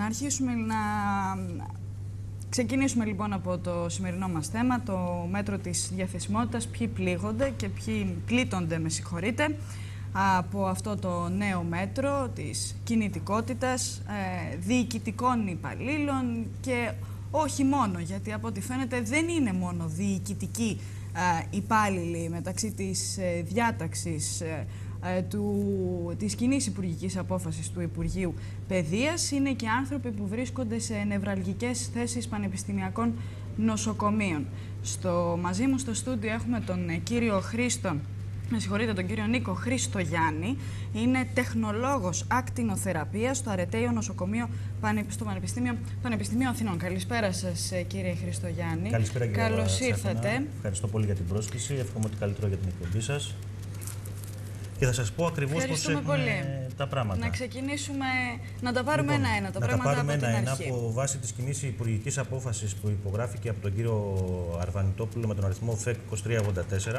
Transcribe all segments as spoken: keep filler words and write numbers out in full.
να αρχίσουμε να ξεκινήσουμε λοιπόν από το σημερινό μας θέμα, το μέτρο της διαθεσιμότητας, ποιοι πλήγονται και ποιοι πλήττονται, με συγχωρείτε, από αυτό το νέο μέτρο της κινητικότητας ε, διοικητικών υπαλλήλων και όχι μόνο, γιατί από ό,τι φαίνεται δεν είναι μόνο διοικητικοί ε, υπάλληλοι μεταξύ της ε, διάταξης ε, του, της κοινής υπουργικής απόφασης του Υπουργείου Παιδείας, είναι και άνθρωποι που βρίσκονται σε νευραλγικές θέσεις πανεπιστημιακών νοσοκομείων. Στο, μαζί μου στο στούντιο έχουμε τον κύριο Χρήστο, με συγχωρείτε, τον κύριο Νίκο Χριστογιάννη. Είναι τεχνολόγος ακτινοθεραπείας στο Αρετέιο Νοσοκομείο στο Πανεπιστήμιο, Πανεπιστημίο Αθηνών. Καλησπέρα σας, κύριε Χριστογιάννη. Καλησπέρα, κύριε Καλώς ήρθατε. Ευχαριστώ πολύ για την πρόσκληση. Εύχομαι ότι καλύτερο για την εκπομπή σας. Και θα σας πω ακριβώς πώς έχουν τα πράγματα. Να ξεκινήσουμε, να τα πάρουμε λοιπόν, ένα-ένα τα να πράγματα τα πάρουμε από την ένα-ένα αρχή. από βάση της κοινής υπουργικής απόφασης που υπογράφηκε από τον κύριο Αρβανιτόπουλο με τον αριθμό ΦΕΚ είκοσι τρία ογδόντα τέσσερα.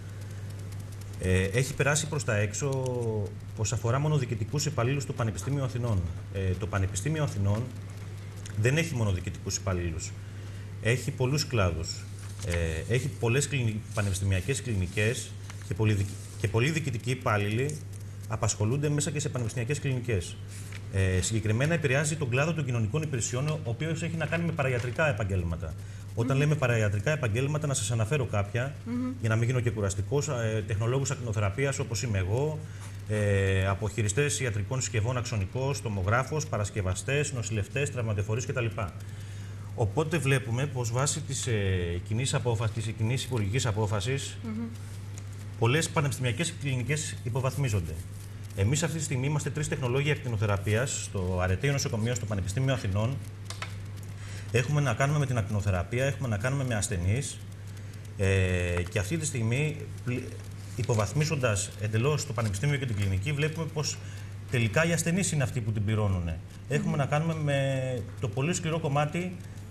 Ε, έχει περάσει προς τα έξω πως αφορά μόνο διοικητικούς υπαλλήλους του Πανεπιστήμιου Αθηνών. Ε, το Πανεπιστήμιο Αθηνών δεν έχει μόνο διοικητικούς υπαλλήλους. Έχει πολλούς κλάδους. Ε, έχει πολλές κλινι... πανεπιστημιακές κλινικές και πολλοί, και πολλοί διοικητικοί υπάλληλοι απασχολούνται μέσα και σε πανεπιστημιακές κλινικές. Ε, συγκεκριμένα επηρεάζει τον κλάδο των κοινωνικών υπηρεσιών, ο οποίος έχει να κάνει με παραϊατρικά επαγγέλματα. Όταν mm-hmm. λέμε παραϊατρικά επαγγέλματα, να σας αναφέρω κάποια, mm-hmm. για να μην γίνω και κουραστικός, ε, τεχνολόγους ακτινοθεραπείας όπως είμαι εγώ, ε, αποχειριστές ιατρικών συσκευών αξονικός, τομογράφος, παρασκευαστές, νοσηλευτές, τραυματεφορείς κτλ. Οπότε βλέπουμε πως βάσει της ε, κοινής απόφασης, της κοινής υπουργικής απόφασης, mm-hmm. πολλές πανεπιστημιακές κλινικές υποβαθμίζονται. Εμείς αυτή τη στιγμή είμαστε τρεις τεχνολόγοι ακτινοθεραπείας στο Αρετέιο Νοσοκομείο, στο Πανεπιστήμιο Αθηνών. Έχουμε να κάνουμε με την ακτινοθεραπεία, έχουμε να κάνουμε με ασθενείς ε, και αυτή τη στιγμή, υποβαθμίζοντας εντελώς το Πανεπιστήμιο και την κλινική, βλέπουμε πως τελικά οι ασθενείς είναι αυτοί που την πληρώνουν. Mm-hmm. Έχουμε να κάνουμε με το πολύ σκληρό κομμάτι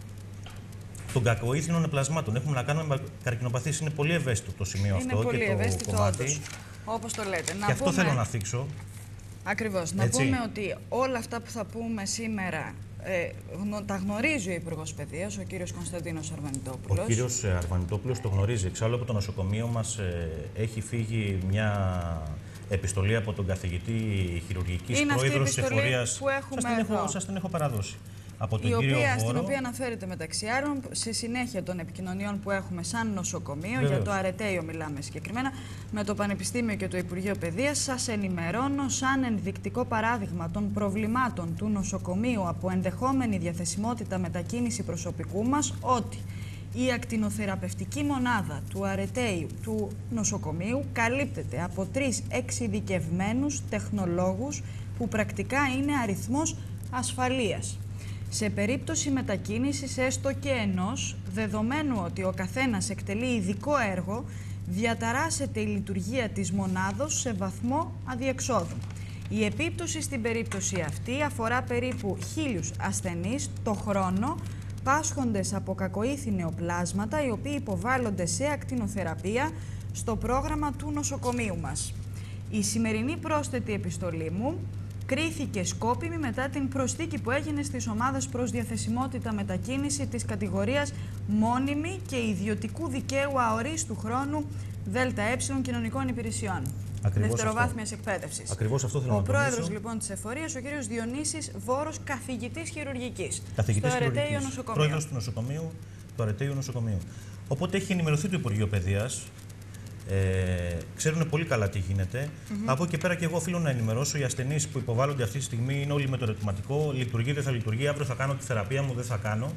των κακοήθινων πλασμάτων. Έχουμε να κάνουμε με καρκινοπαθήσεις. Είναι πολύ ευαίσθητο το σημείο είναι αυτό πολύ και το ευαίσθητο, κομμάτι. Όντως, όπως το λέτε. Και να αυτό πούμε... θέλω να θίξω. Ακριβώς. Να Έτσι. πούμε ότι όλα αυτά που θα πούμε σήμερα ε, γνω, τα γνωρίζει ο Υπουργός Παιδείας, ο κύριος Κωνσταντίνος Αρβανιτόπουλος. Ο κύριος Αρβανιτόπουλος το γνωρίζει. Εξάλλου από το νοσοκομείο μας ε, έχει φύγει μια επιστολή από τον καθηγητή χειρουργικής πρόεδρος της εφορίας. Που έχουμε σας, την εδώ. έχω, σας την έχω παραδώσει. Από τον η κύριο οποία, Βόρο, στην οποία αναφέρεται μεταξύ άλλων, σε συνέχεια των επικοινωνιών που έχουμε σαν νοσοκομείο, Βεβαίως. για το Αρετέιο μιλάμε συγκεκριμένα, με το Πανεπιστήμιο και το Υπουργείο Παιδείας, σας ενημερώνω σαν ενδεικτικό παράδειγμα των προβλημάτων του νοσοκομείου από ενδεχόμενη διαθεσιμότητα μετακίνηση προσωπικού μας, ότι η ακτινοθεραπευτική μονάδα του Αρετέιου του νοσοκομείου καλύπτεται από τρεις εξειδικευμένους τεχνολόγους που πρακτικά είναι αριθμός ασφαλείας. Σε περίπτωση μετακίνησης έστω και ενός, δεδομένου ότι ο καθένας εκτελεί ειδικό έργο, διαταράσσεται η λειτουργία της μονάδος σε βαθμό αδιεξόδου. Η επίπτωση στην περίπτωση αυτή αφορά περίπου χίλιους ασθενείς το χρόνο, πάσχοντες από κακοήθη νεοπλάσματα, οι οποίοι υποβάλλονται σε ακτινοθεραπεία στο πρόγραμμα του νοσοκομείου μας. Η σημερινή πρόσθετη επιστολή μου κρίθηκε σκόπιμη μετά την προσθήκη που έγινε στις ομάδες προς διαθεσιμότητα μετακίνηση της κατηγορίας μόνιμη και ιδιωτικού δικαίου αορίστου χρόνου ΔΕΛΤΑΕ κοινωνικών υπηρεσιών. Δευτεροβάθμιας εκπαίδευσης. Ακριβώς αυτό θέλω ο να τονίσω. Ο πρόεδρος λοιπόν της εφορίας, ο κύριος Διονύσης Βόρος, καθηγητής χειρουργικής. Καθηγητής στο χειρουργικής. Αρετέιο Νοσοκομείο. Πρόεδρος του νοσοκομείου, του Αρετέιου Νοσοκομείου. Οπότε έχει ενημερωθεί το Υπουργείο Παιδείας. Ε, ξέρουν πολύ καλά τι γίνεται. Mm-hmm. Από εκεί και πέρα και εγώ οφείλω να ενημερώσω. Οι ασθενείς που υποβάλλονται αυτή τη στιγμή είναι όλοι με το ερωτηματικό. Λειτουργεί, δεν θα λειτουργεί. Αύριο θα κάνω τη θεραπεία μου, δεν θα κάνω.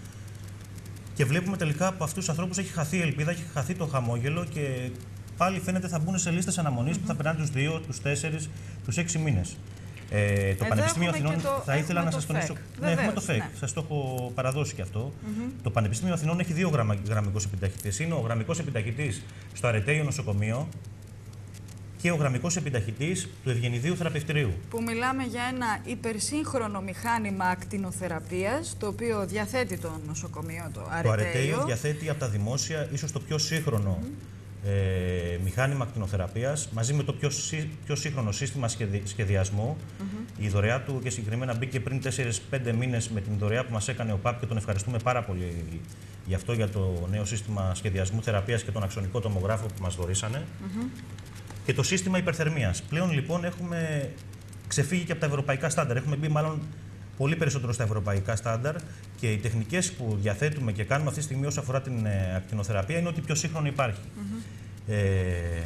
Και βλέπουμε τελικά από αυτούς τους ανθρώπους έχει χαθεί η ελπίδα, έχει χαθεί το χαμόγελο και πάλι φαίνεται θα μπουν σε λίστες αναμονής mm-hmm. που θα περνάνε τους δύο, τους τέσσερις, τους έξι μήνες. Ε, το Εδώ Πανεπιστήμιο Αθηνών το, θα ήθελα να το σας τονίσω. Ναι, έχουμε το ΦΕΚ. Ναι. Σας το έχω παραδώσει και αυτό. Mm-hmm. Το Πανεπιστήμιο Αθηνών έχει δύο γραμμα, γραμμικούς επιταχυτές. Είναι ο γραμμικός επιταχυτής στο Αρετέιο Νοσοκομείο και ο γραμμικός επιταχυτής του Ευγενιδίου Θεραπευτηρίου. Που μιλάμε για ένα υπερσύγχρονο μηχάνημα ακτινοθεραπείας, το οποίο διαθέτει το νοσοκομείο, το Αρετέιο. Το Αρετέιο διαθέτει από τα δημόσια ίσως το πιο σύγχρονο mm-hmm. ε, μηχάνημα ακτινοθεραπείας, μαζί με το πιο, πιο σύγχρονο σύστημα σχεδι, σχεδιασμού. Mm-hmm. Η δωρεά του και συγκεκριμένα μπήκε πριν τέσσερις πέντε μήνες με την δωρεά που μας έκανε ο ΠΑΠ και τον ευχαριστούμε πάρα πολύ γι' αυτό, για το νέο σύστημα σχεδιασμού θεραπείας και τον αξονικό τομογράφο που μας δωρήσανε. Mm-hmm. Και το σύστημα υπερθερμίας. Πλέον λοιπόν έχουμε ξεφύγει και από τα ευρωπαϊκά στάνταρ. Έχουμε μπει μάλλον πολύ περισσότερο στα ευρωπαϊκά στάνταρ και οι τεχνικές που διαθέτουμε και κάνουμε αυτή τη στιγμή όσον αφορά την ε, ακτινοθεραπεία είναι ότι πιο σύγχρονο υπάρχει. Mm-hmm. ε,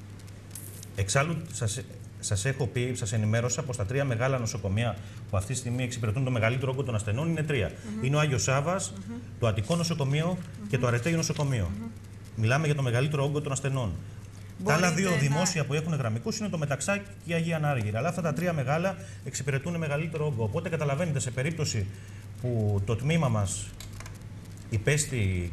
εξάλλου, σας, σας έχω πει, σας ενημέρωσα πως τα τρία μεγάλα νοσοκομεία που αυτή τη στιγμή εξυπηρετούν το μεγαλύτερο όγκο των ασθενών είναι τρία. Mm-hmm. Είναι ο Άγιος Σάββας, mm-hmm. το Αττικό Νοσοκομείο mm-hmm. και το Αρετέιο Νοσοκομείο. Mm-hmm. Μιλάμε για το μεγαλύτερο όγκο των ασθενών. Μπορείτε τα άλλα δύο να... δημόσια που έχουν γραμμικούς είναι το Μεταξά και η Αγία Ανάργυρα. Αλλά αυτά τα τρία μεγάλα εξυπηρετούν μεγαλύτερο όγκο. Οπότε καταλαβαίνετε, σε περίπτωση που το τμήμα μας υπέστη,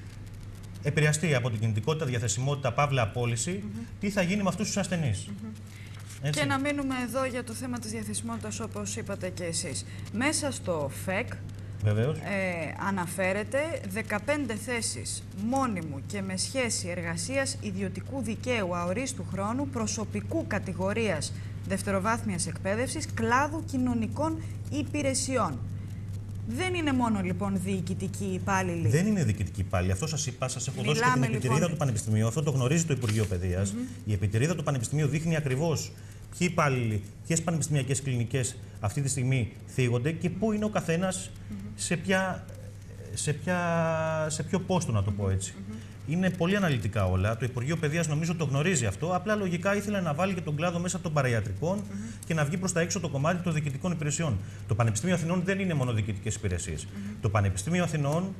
επηρεαστεί από την κινητικότητα, διαθεσιμότητα, παύλα απόλυση, mm-hmm. τι θα γίνει με αυτούς τους ασθενείς. Mm-hmm. Και να μείνουμε εδώ για το θέμα της διαθεσιμότητας, όπως είπατε και εσείς. Μέσα στο ΦΕΚ Βεβαίως. Ε, αναφέρεται δεκαπέντε θέσεις μόνιμου και με σχέση εργασίας ιδιωτικού δικαίου αορίστου χρόνου προσωπικού κατηγορίας δευτεροβάθμιας εκπαίδευσης κλάδου κοινωνικών υπηρεσιών. Δεν είναι μόνο λοιπόν διοικητικοί υπάλληλοι. Δεν είναι διοικητικοί υπάλληλοι. Αυτό σας είπα, σας έχω δώσει και την επιτηρίδα λοιπόν... του Πανεπιστημίου. Αυτό το γνωρίζει το Υπουργείο Παιδείας. Mm-hmm. Η επιτηρίδα του Πανεπιστημίου δείχνει ακριβώς ποιοι υπάλληλοι, ποιες πανεπιστημιακές κλινικές αυτή τη στιγμή θίγονται και πού είναι ο καθένας mm-hmm. σε, ποια, σε, ποια, σε ποιο πόστο, να το πω έτσι. Mm-hmm. Είναι πολύ αναλυτικά όλα. Το Υπουργείο Παιδείας νομίζω το γνωρίζει αυτό. Απλά λογικά ήθελε να βάλει και τον κλάδο μέσα των παραϊατρικών mm-hmm. και να βγει προς τα έξω το κομμάτι των διοικητικών υπηρεσιών. Το Πανεπιστήμιο Αθηνών δεν είναι μόνο διοικητικές υπηρεσίες. Mm-hmm. Το Πανεπιστήμιο Αθηνών,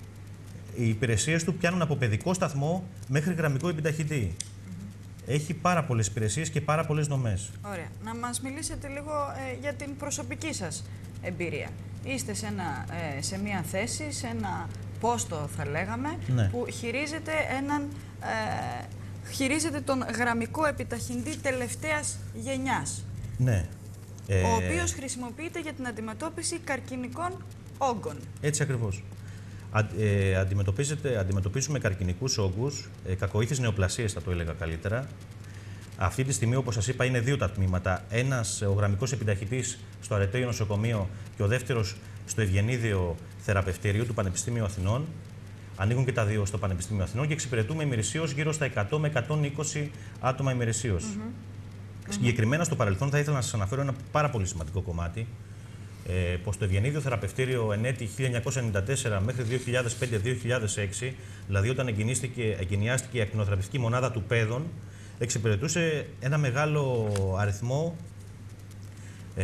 οι υπηρεσίες του πιάνουν από παιδικό σταθμό μέχρι γραμμικό επιταχυτή. Έχει πάρα πολλές υπηρεσίες και πάρα πολλές δομές. Ωραία. Να μας μιλήσετε λίγο ε, για την προσωπική σας εμπειρία. Είστε σε, ένα, ε, σε μια θέση, σε ένα πόστο θα λέγαμε, ναι. που χειρίζεται, έναν, ε, χειρίζεται τον γραμμικό επιταχυντή τελευταίας γενιάς. Ναι. Ε... Ο οποίος χρησιμοποιείται για την αντιμετώπιση καρκινικών όγκων. Έτσι ακριβώς. Α, ε, αντιμετωπίζουμε καρκινικούς όγκους, ε, κακοήθειες νεοπλασίες θα το έλεγα καλύτερα. Αυτή τη στιγμή, όπως σας είπα, είναι δύο τα τμήματα. Ένας ο γραμμικός επιταχυτής στο Αρετέιο Νοσοκομείο και ο δεύτερος στο Ευγενίδιο Θεραπευτήριο του Πανεπιστήμιου Αθηνών. Ανοίγουν και τα δύο στο Πανεπιστήμιο Αθηνών και εξυπηρετούμε ημερησίως γύρω στα εκατό με εκατόν είκοσι άτομα ημερησίως. Mm-hmm. Συγκεκριμένα στο παρελθόν θα ήθελα να σας αναφέρω ένα πάρα πολύ σημαντικό κομμάτι. Ε, πως το Ευγενίδιο Θεραπευτήριο εν έτη χίλια εννιακόσια ενενήντα τέσσερα μέχρι δύο χιλιάδες πέντε δύο χιλιάδες έξι, δηλαδή όταν εγκαινιάστηκε η ακτινοθεραπευτική μονάδα του Πέδων, εξυπηρετούσε ένα μεγάλο αριθμό ε,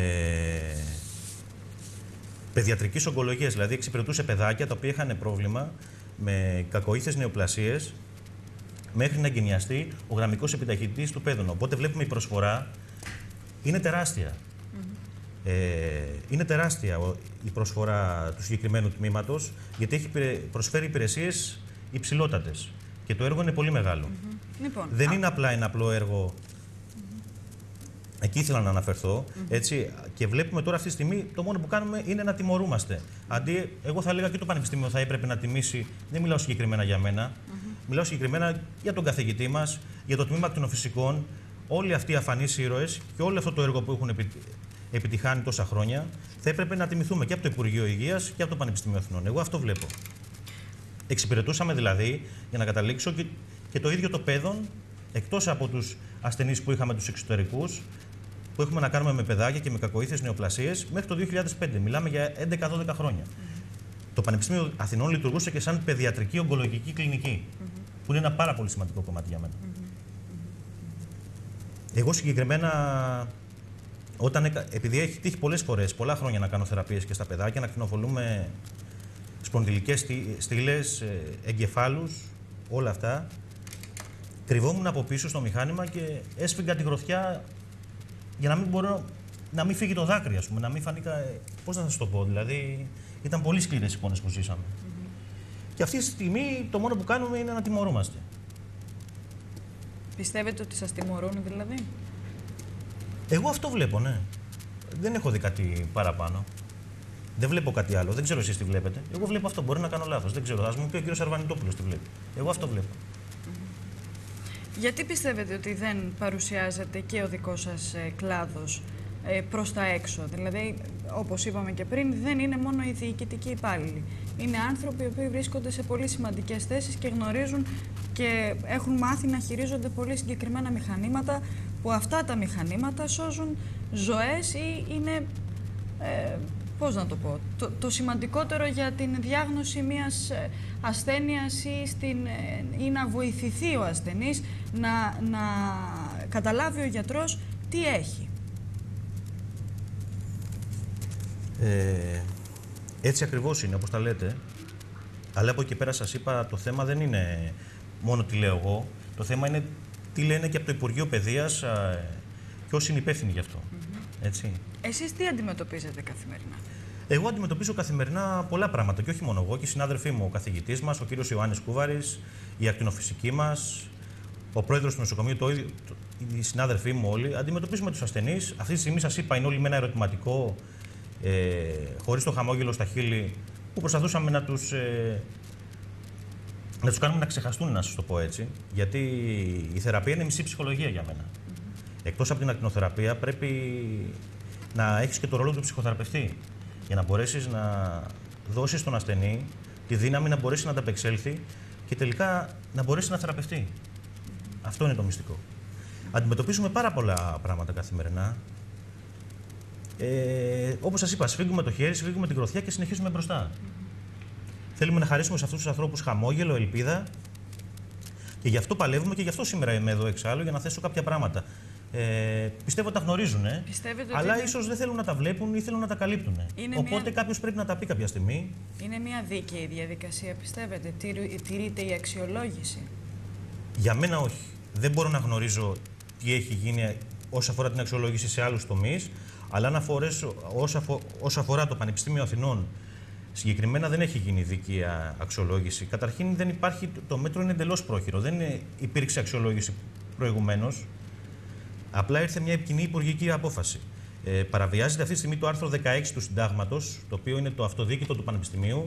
παιδιατρικής ογκολογίας, δηλαδή εξυπηρετούσε παιδάκια τα οποία είχαν πρόβλημα με κακοήθειες νεοπλασίες μέχρι να εγκαινιαστεί ο γραμμικός επιταχυτής του Πέδων. Οπότε βλέπουμε η προσφορά είναι τεράστια. Ε, είναι τεράστια η προσφορά του συγκεκριμένου τμήματος, γιατί έχει προσφέρει υπηρεσίες υψηλότατες και το έργο είναι πολύ μεγάλο. Mm-hmm. Λοιπόν, Δεν α... είναι απλά ένα απλό έργο. Mm-hmm. Εκεί ήθελα να αναφερθώ. Mm-hmm. Έτσι, και βλέπουμε τώρα αυτή τη στιγμή το μόνο που κάνουμε είναι να τιμωρούμαστε. Αντί, εγώ θα έλεγα και το Πανεπιστήμιο θα έπρεπε να τιμήσει, δεν μιλάω συγκεκριμένα για μένα, mm-hmm. μιλάω συγκεκριμένα για τον καθηγητή μας, για το τμήμα ακτινοφυσικών, όλοι αυτοί οι αφανείς ήρωες και όλο αυτό το έργο που έχουν επιτυχάνει τόσα χρόνια, θα έπρεπε να τιμηθούμε και από το Υπουργείο Υγείας και από το Πανεπιστήμιο Αθηνών. Εγώ αυτό βλέπω. Εξυπηρετούσαμε δηλαδή, για να καταλήξω, και, και το ίδιο το Πέδων, εκτός από τους ασθενείς που είχαμε τους εξωτερικούς, που έχουμε να κάνουμε με παιδάκια και με κακοήθειες νεοπλασίες, μέχρι το δύο χιλιάδες πέντε. Μιλάμε για έντεκα δώδεκα χρόνια. Mm-hmm. Το Πανεπιστήμιο Αθηνών λειτουργούσε και σαν παιδιατρική ογκολογική κλινική, mm-hmm. που είναι ένα πάρα πολύ σημαντικό κομμάτι για μένα. Mm-hmm. Εγώ συγκεκριμένα. Όταν, επειδή έχει τύχει πολλές φορές, πολλά χρόνια να κάνω θεραπείες και στα παιδάκια, να ακτινοβολούμε σπονδυλικές στήλες, εγκεφάλους, όλα αυτά, κρυβόμουν από πίσω στο μηχάνημα και έσφυγα τη γροθιά για να μην μπορώ να μην φύγει το δάκρυ, ας πούμε, να μην φανεί. Πώς να σας το πω, δηλαδή ήταν πολύ σκληρές οι πόνες που ζήσαμε. Mm-hmm. Και αυτή τη στιγμή το μόνο που κάνουμε είναι να τιμωρούμαστε. Πιστεύετε ότι σας τιμωρούν δηλαδή? Εγώ αυτό βλέπω, ναι. Δεν έχω δει κάτι παραπάνω. Δεν βλέπω κάτι άλλο. Δεν ξέρω εσείς τι βλέπετε. Εγώ βλέπω αυτό. Μπορεί να κάνω λάθος. Δεν ξέρω. Ας μου πει ο κύριος Αρβανιτόπουλος τι βλέπει. Εγώ αυτό βλέπω. Γιατί πιστεύετε ότι δεν παρουσιάζεται και ο δικός σας ε, κλάδος ε, προς τα έξω. Δηλαδή, όπως είπαμε και πριν, δεν είναι μόνο οι διοικητικοί υπάλληλοι. Είναι άνθρωποι οι οποίοι βρίσκονται σε πολύ σημαντικές θέσεις και γνωρίζουν και έχουν μάθει να χειρίζονται πολύ συγκεκριμένα μηχανήματα, που αυτά τα μηχανήματα σώζουν ζωές ή είναι, ε, πώς να το πω, το, το σημαντικότερο για την διάγνωση μιας ασθένειας ή, στην, ή να βοηθηθεί ο ασθενής να, να καταλάβει ο γιατρός τι έχει. Ε, έτσι ακριβώς είναι, όπως τα λέτε. Αλλά από εκεί πέρα σας είπα, το θέμα δεν είναι μόνο τι λέω εγώ. Το θέμα είναι τι λένε και από το Υπουργείο Παιδείας και όσοι είναι υπεύθυνοι γι' αυτό. Mm-hmm. Έτσι. Εσείς τι αντιμετωπίζετε καθημερινά? Εγώ αντιμετωπίζω καθημερινά πολλά πράγματα και όχι μόνο εγώ, και οι συνάδελφοί μου, ο καθηγητής μας, ο κύριος Ιωάννης Κούβαρης, η ακτινοφυσική μας, ο πρόεδρος του νοσοκομείου, το ίδιο, το, οι συνάδελφοί μου όλοι. Αντιμετωπίζουμε τους ασθενείς. Αυτή τη στιγμή σας είπα, είναι όλοι με ένα ερωτηματικό, ε, χωρίς το χαμόγελο στα χείλη, που προσπαθούσαμε να τους, ε, να τους κάνουμε να ξεχαστούν, να σας το πω έτσι. Γιατί η θεραπεία είναι μισή ψυχολογία για μένα. Mm-hmm. Εκτός από την ακτινοθεραπεία, πρέπει να έχεις και το ρόλο του ψυχοθεραπευτή, για να μπορέσεις να δώσεις στον ασθενή τη δύναμη να μπορέσει να ανταπεξέλθει και τελικά να μπορέσει να θεραπευτεί. Mm-hmm. Αυτό είναι το μυστικό. Αντιμετωπίζουμε πάρα πολλά πράγματα καθημερινά. Ε, όπως σας είπα, σφίγγουμε το χέρι, σφίγγουμε την κροθιά και συνεχίζουμε μπροστά. Mm-hmm. Θέλουμε να χαρίσουμε σε αυτούς τους ανθρώπους χαμόγελο, ελπίδα, και γι' αυτό παλεύουμε και γι' αυτό σήμερα είμαι εδώ εξάλλου, για να θέσω κάποια πράγματα. Ε, πιστεύω ότι τα γνωρίζουν, ε, αλλά είναι... ίσως δεν θέλουν να τα βλέπουν ή θέλουν να τα καλύπτουν. Οπότε μια... κάποιος πρέπει να τα πει κάποια στιγμή. Είναι μια δίκαιη διαδικασία, πιστεύετε? Τηρείται η αξιολόγηση? Για μένα όχι. Δεν μπορώ να γνωρίζω τι έχει γίνει όσον αφορά την αξιολόγηση σε άλλους τομείς, αλλά αν αφορέσω, όσον αφορά το Πανεπιστήμιο Αθηνών, συγκεκριμένα δεν έχει γίνει δίκαια αξιολόγηση. Καταρχήν δεν υπάρχει, το μέτρο είναι εντελώς πρόχειρο. Δεν υπήρξε αξιολόγηση προηγουμένως. Απλά ήρθε μια κοινή υπουργική απόφαση. Ε, παραβιάζεται αυτή τη στιγμή το άρθρο δεκαέξι του Συντάγματος, το οποίο είναι το αυτοδίκητο του Πανεπιστημίου.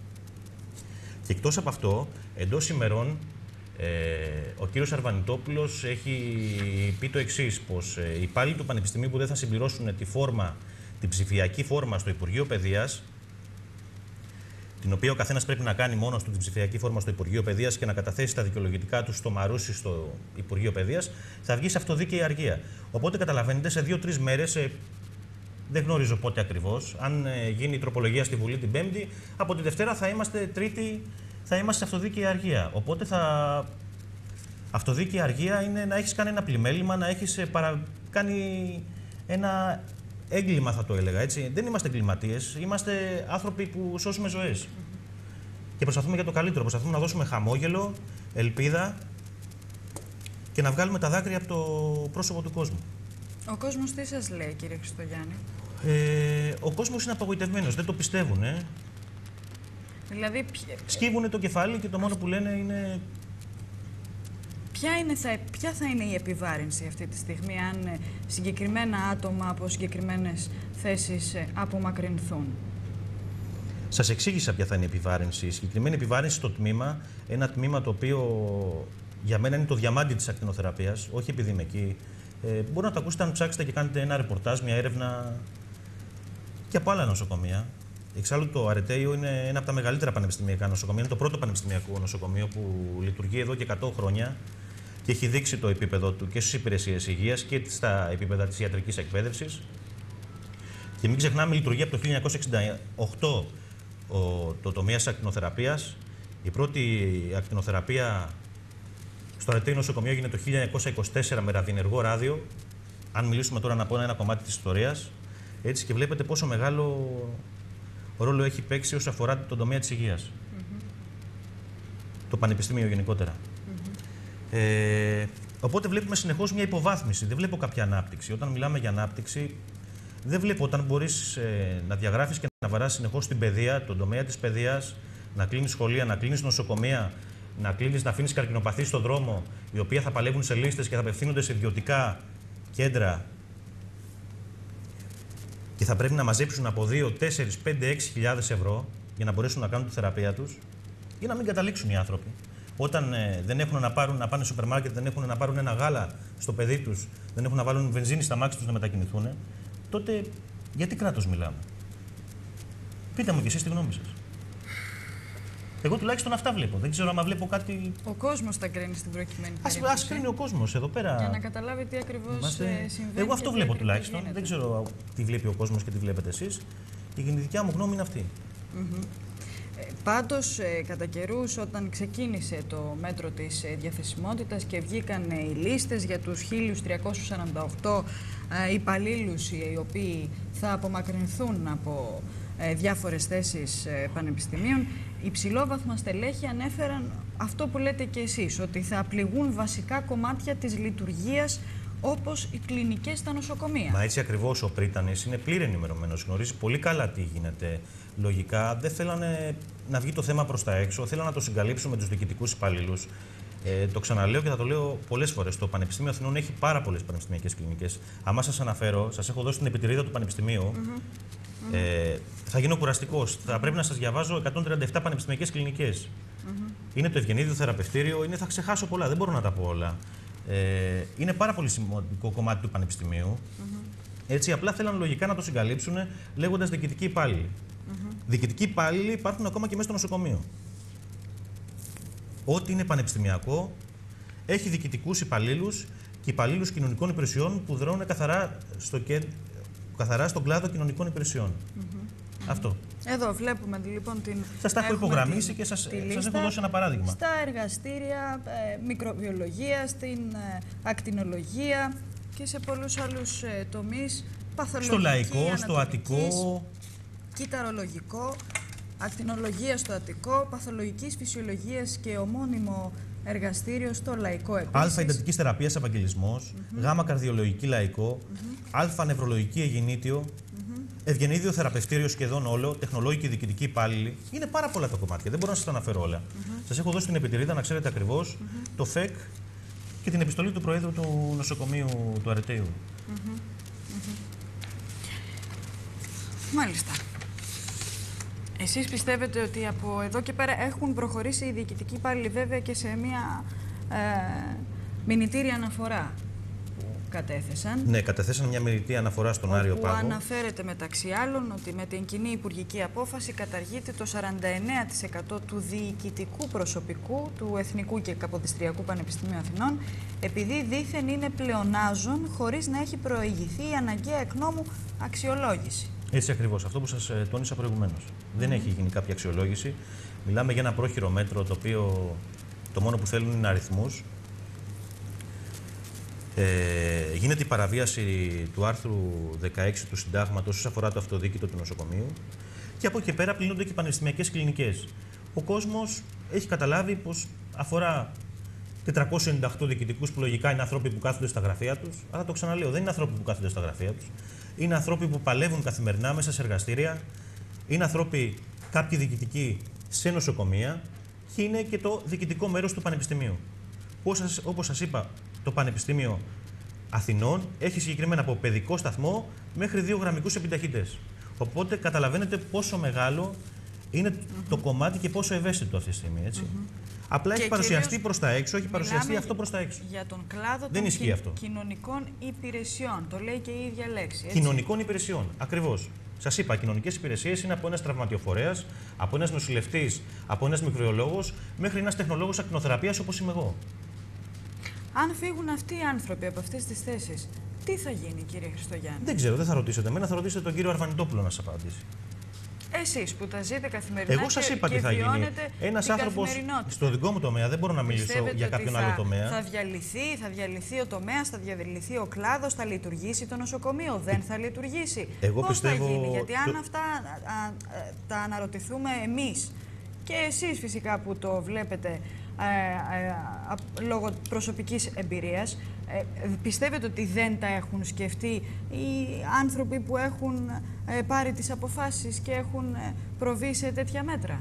Και εκτός από αυτό, εντός ημερών, ε, ο κύριος Αρβανιτόπουλος έχει πει το εξής, πως ε, οι υπάλληλοι του Πανεπιστημίου που δεν θα συμπληρώσουν τη φόρμα, την ψηφιακή φόρμα στο Υπουργείο Παιδείας, την οποία ο καθένας πρέπει να κάνει μόνος του την ψηφιακή φόρμα στο Υπουργείο Παιδείας και να καταθέσει τα δικαιολογητικά του στο Μαρούσι στο Υπουργείο Παιδείας, θα βγει σε αυτοδίκαιη αργία. Οπότε καταλαβαίνετε, σε δύο-τρεις μέρες, ε, δεν γνωρίζω πότε ακριβώς, αν ε, γίνει η τροπολογία στη Βουλή την Πέμπτη, από τη Δευτέρα θα είμαστε Τρίτη, θα είμαστε σε αυτοδίκαιη αργία. Οπότε θα. Αυτοδίκαιη αργία είναι να έχεις κάνει ένα πλημέλημα, να έχεις ε, παρα... κάνει ένα έγκλημα, θα το έλεγα έτσι. Δεν είμαστε εγκληματίες, είμαστε άνθρωποι που σώσουμε ζωές. Mm-hmm. Και προσπαθούμε για το καλύτερο. Προσπαθούμε να δώσουμε χαμόγελο, ελπίδα και να βγάλουμε τα δάκρυα από το πρόσωπο του κόσμου. Ο κόσμος τι σας λέει, κύριε Χριστογιάννη? Ε, ο κόσμος είναι απογοητευμένος, δεν το πιστεύουν. Ε. Δηλαδή, ποια... Σκύβουνε το κεφάλι και το μόνο που λένε είναι... Ποια, είναι, θα, ποια θα είναι η επιβάρυνση αυτή τη στιγμή, αν συγκεκριμένα άτομα από συγκεκριμένες θέσεις απομακρυνθούν? Σας εξήγησα ποια θα είναι η επιβάρυνση. Η συγκεκριμένη επιβάρυνση στο τμήμα, ένα τμήμα το οποίο για μένα είναι το διαμάντι της ακτινοθεραπείας, όχι επειδή είμαι εκεί. Ε, μπορεί να το ακούσετε αν ψάξετε και κάνετε ένα ρεπορτάζ, μια έρευνα και από άλλα νοσοκομεία. Εξάλλου το Αρετέιο είναι ένα από τα μεγαλύτερα πανεπιστημιακά νοσοκομεία. Είναι το πρώτο πανεπιστημιακό νοσοκομείο που λειτουργεί εδώ και εκατό χρόνια και έχει δείξει το επίπεδο του και στις υπηρεσίες υγείας και στα επίπεδα της ιατρικής εκπαίδευσης. Και μην ξεχνάμε, λειτουργεί από το χίλια εννιακόσια εξήντα οκτώ ο, το τομέας ακτινοθεραπείας. Η πρώτη ακτινοθεραπεία στο Αρετέιο νοσοκομείο έγινε το χίλια εννιακόσια είκοσι τέσσερα με ραδιενεργό ράδιο. Αν μιλήσουμε τώρα να πω ένα κομμάτι της ιστορίας, έτσι, και βλέπετε πόσο μεγάλο ρόλο έχει παίξει όσον αφορά τον τομέα της υγείας. Mm-hmm. Το πανεπιστήμιο γενικότερα. Mm-hmm. Ε, οπότε βλέπουμε συνεχώς μια υποβάθμιση. Δεν βλέπω κάποια ανάπτυξη. Όταν μιλάμε για ανάπτυξη, δεν βλέπω όταν μπορείς ε, να διαγράφεις και να βαράσεις συνεχώς την παιδεία, τον τομέα της παιδείας, να κλείνεις σχολεία, να κλείνεις νοσοκομεία, να κλείνεις, να αφήνεις καρκινοπαθείς στον δρόμο, οι οποίοι θα παλεύουν σε λίστες και θα απευθύνονται σε ιδιωτικά κέντρα και θα πρέπει να μαζέψουν από δύο, τέσσερις, πέντε, έξι χιλιάδες ευρώ για να μπορέσουν να κάνουν τη θεραπεία τους, ή να μην καταλήξουν οι άνθρωποι. Όταν ε, δεν έχουν να, πάρουν, να πάνε στο σούπερ μάρκετ, δεν έχουν να πάρουν ένα γάλα στο παιδί τους, δεν έχουν να βάλουν βενζίνη στα μάξι τους να μετακινηθούν, τότε γιατί κράτος μιλάμε? Πείτε μου κι εσείς τη γνώμη σας. Εγώ τουλάχιστον αυτά βλέπω. Δεν ξέρω άμα βλέπω κάτι. Ο κόσμος τα κρίνει στην προκειμένη περίπτωση. Ας κρίνει ο κόσμος εδώ πέρα. Για να καταλάβει τι ακριβώς Είμαστε... συμβαίνει. Εγώ αυτό βλέπω τουλάχιστον. Γίνεται. Δεν ξέρω τι βλέπει ο κόσμος και τι βλέπετε εσείς. Η δικιά μου γνώμη είναι αυτή. Mm-hmm. ε, πάντως, ε, κατά καιρούς, όταν ξεκίνησε το μέτρο της ε, διαθεσιμότητας και βγήκαν ε, οι λίστες για τους χίλια τριακόσιους σαράντα οκτώ ε, υπαλλήλους οι οποίοι θα απομακρυνθούν από ε, διάφορες θέσεις ε, πανεπιστημίων, υψηλόβαθμα στελέχη ανέφεραν αυτό που λέτε και εσείς, ότι θα πληγούν βασικά κομμάτια της λειτουργίας όπως οι κλινικές στα νοσοκομεία. Μα έτσι ακριβώς ο Πρίτανης είναι πλήρη ενημερωμένος, γνωρίζει πολύ καλά τι γίνεται. Λογικά δεν θέλανε να βγει το θέμα προς τα έξω, θέλανε να το συγκαλύψουν με τους διοικητικούς υπαλλήλους. Ε, το ξαναλέω και θα το λέω πολλές φορές. Το Πανεπιστήμιο Αθηνών έχει πάρα πολλές πανεπιστημιακές κλινικές. Αν σας αναφέρω, σας έχω δώσει την επιτηρίδα του Πανεπιστημίου. Mm-hmm. ε, θα γίνω κουραστικός. Θα πρέπει να σας διαβάζω εκατόν τριάντα επτά πανεπιστημιακές κλινικές. Mm-hmm. Είναι το Ευγενίδιο Θεραπευτήριο, είναι, θα ξεχάσω πολλά, δεν μπορώ να τα πω όλα. Ε, είναι πάρα πολύ σημαντικό κομμάτι του Πανεπιστημίου. Mm-hmm. Έτσι, απλά θέλαν λογικά να το συγκαλύψουν λέγοντας διοικητικοί υπάλληλοι. Mm-hmm. Διοικητικοί υπάλληλοι υπάρχουν ακόμα και μέσα στο νοσοκομείο. Ό,τι είναι πανεπιστημιακό έχει διοικητικούς υπαλλήλους και υπαλλήλους κοινωνικών υπηρεσιών που δρώνουν καθαρά, στο και... καθαρά στον κλάδο κοινωνικών υπηρεσιών. Mm-hmm. Αυτό. Εδώ βλέπουμε λοιπόν την. Σας τα έχω υπογραμμίσει την... και σας, σας έχω δώσει ένα παράδειγμα. Στα εργαστήρια ε, μικροβιολογία, στην ε, ακτινολογία και σε πολλούς άλλους ε, τομείς. Παθολογική, στο λαϊκό, στο αττικό. Κυταρολογικό, ακτινολογία στο Αττικό, παθολογικής φυσιολογίας και ομώνυμο εργαστήριο στο λαϊκό επίσης. Α εντατικής θεραπείας Ευαγγελισμός, mm-hmm. Γ καρδιολογική λαϊκό, mm-hmm. Α νευρολογική εγενήτιο, mm-hmm. Ευγενίδιο θεραπευτήριο σχεδόν όλο, τεχνολόγοι και διοικητικοί υπάλληλοι. Είναι πάρα πολλά τα κομμάτια, δεν μπορώ να σας τα αναφέρω όλα. Mm-hmm. Σας έχω δώσει την επιτηρίδα να ξέρετε ακριβώς mm-hmm. το ΦΕΚ και την επιστολή του Προέδρου του νοσοκομείου του Αρεταίου. Mm-hmm. Mm-hmm. Μάλιστα. Εσείς πιστεύετε ότι από εδώ και πέρα έχουν προχωρήσει οι διοικητικοί υπάλληλοι βέβαια και σε μια ε, μηνυτήρια αναφορά που κατέθεσαν. Ναι, κατέθεσαν μια μηνυτήρια αναφορά στον Άριο Πάγο. Που αναφέρεται μεταξύ άλλων ότι με την κοινή υπουργική απόφαση καταργείται το σαράντα εννέα τοις εκατό του διοικητικού προσωπικού του Εθνικού και Καποδιστριακού Πανεπιστημίου Αθηνών, επειδή δήθεν είναι πλεονάζον χωρίς να έχει προηγηθεί η αναγκαία εκ νόμου αξιολόγηση. Έτσι ακριβώς, αυτό που σας τόνισα προηγουμένως. Mm-hmm. Δεν έχει γίνει κάποια αξιολόγηση. Μιλάμε για ένα πρόχειρο μέτρο το οποίο το μόνο που θέλουν είναι αριθμούς. Ε, γίνεται η παραβίαση του άρθρου δεκαέξι του Συντάγματος όσον αφορά το αυτοδίκητο του νοσοκομείου και από εκεί πέρα πληρούνται και οι πανεπιστημιακές κλινικές. Ο κόσμος έχει καταλάβει πως αφορά τετρακόσιους ενενήντα οκτώ διοικητικούς που λογικά είναι άνθρωποι που κάθονται στα γραφεία τους, αλλά το ξαναλέω, δεν είναι άνθρωποι που κάθονται στα γραφεία τους. Είναι άνθρωποι που παλεύουν καθημερινά μέσα σε εργαστήρια, είναι άνθρωποι, κάποιοι διοικητικοί σε νοσοκομεία και είναι και το διοικητικό μέρος του Πανεπιστημίου. Όπως σας είπα, το Πανεπιστήμιο Αθηνών έχει συγκεκριμένα από παιδικό σταθμό μέχρι δύο γραμμικούς επιταχύτες. Οπότε καταλαβαίνετε πόσο μεγάλο είναι mm-hmm. το κομμάτι και πόσο ευαίσθητο αυτή τη στιγμή. Έτσι. Mm-hmm. Απλά και έχει παρουσιαστεί προς τα έξω, έχει παρουσιαστεί αυτό προς τα έξω. Για τον κλάδο Δεν των ισχύει αυτό. κοινωνικών υπηρεσιών. Το λέει και η ίδια λέξη. Έτσι. Κοινωνικών υπηρεσιών. Ακριβώς. Σας είπα, κοινωνικές υπηρεσίες είναι από ένας τραυματιοφορέας, από ένας νοσηλευτής, από ένας μικροβιολόγος μέχρι ένας τεχνολόγος ακτινοθεραπείας όπως είμαι εγώ. Αν φύγουν αυτοί οι άνθρωποι από αυτές τις θέσεις, τι θα γίνει, κύριε Χριστογιάννη? Δεν ξέρω, δεν θα ρωτήσετε εμένα, θα ρωτήσετε τον κύριο Αρβανιτόπουλο να σας απαντήσει. Εσείς που τα ζείτε καθημερινά. Εγώ σας είπα και, τι θα και γίνει. Ένας άνθρωπος στο δικό μου τομέα, δεν μπορώ να μιλήσω Πιστεύετε για κάποιον θα, άλλο τομέα. Θα διαλυθεί, θα διαλυθεί ο τομέας, θα διαλυθεί ο κλάδος, θα λειτουργήσει το νοσοκομείο, δεν θα λειτουργήσει. Εγώ Πώς πιστεύω... θα γίνει, γιατί αν αυτά α, α, τα αναρωτηθούμε εμείς και εσείς φυσικά που το βλέπετε ε, ε, λόγω προσωπικής εμπειρίας, ε, πιστεύετε ότι δεν τα έχουν σκεφτεί οι άνθρωποι που έχουν ε, πάρει τις αποφάσεις και έχουν ε, προβεί σε τέτοια μέτρα?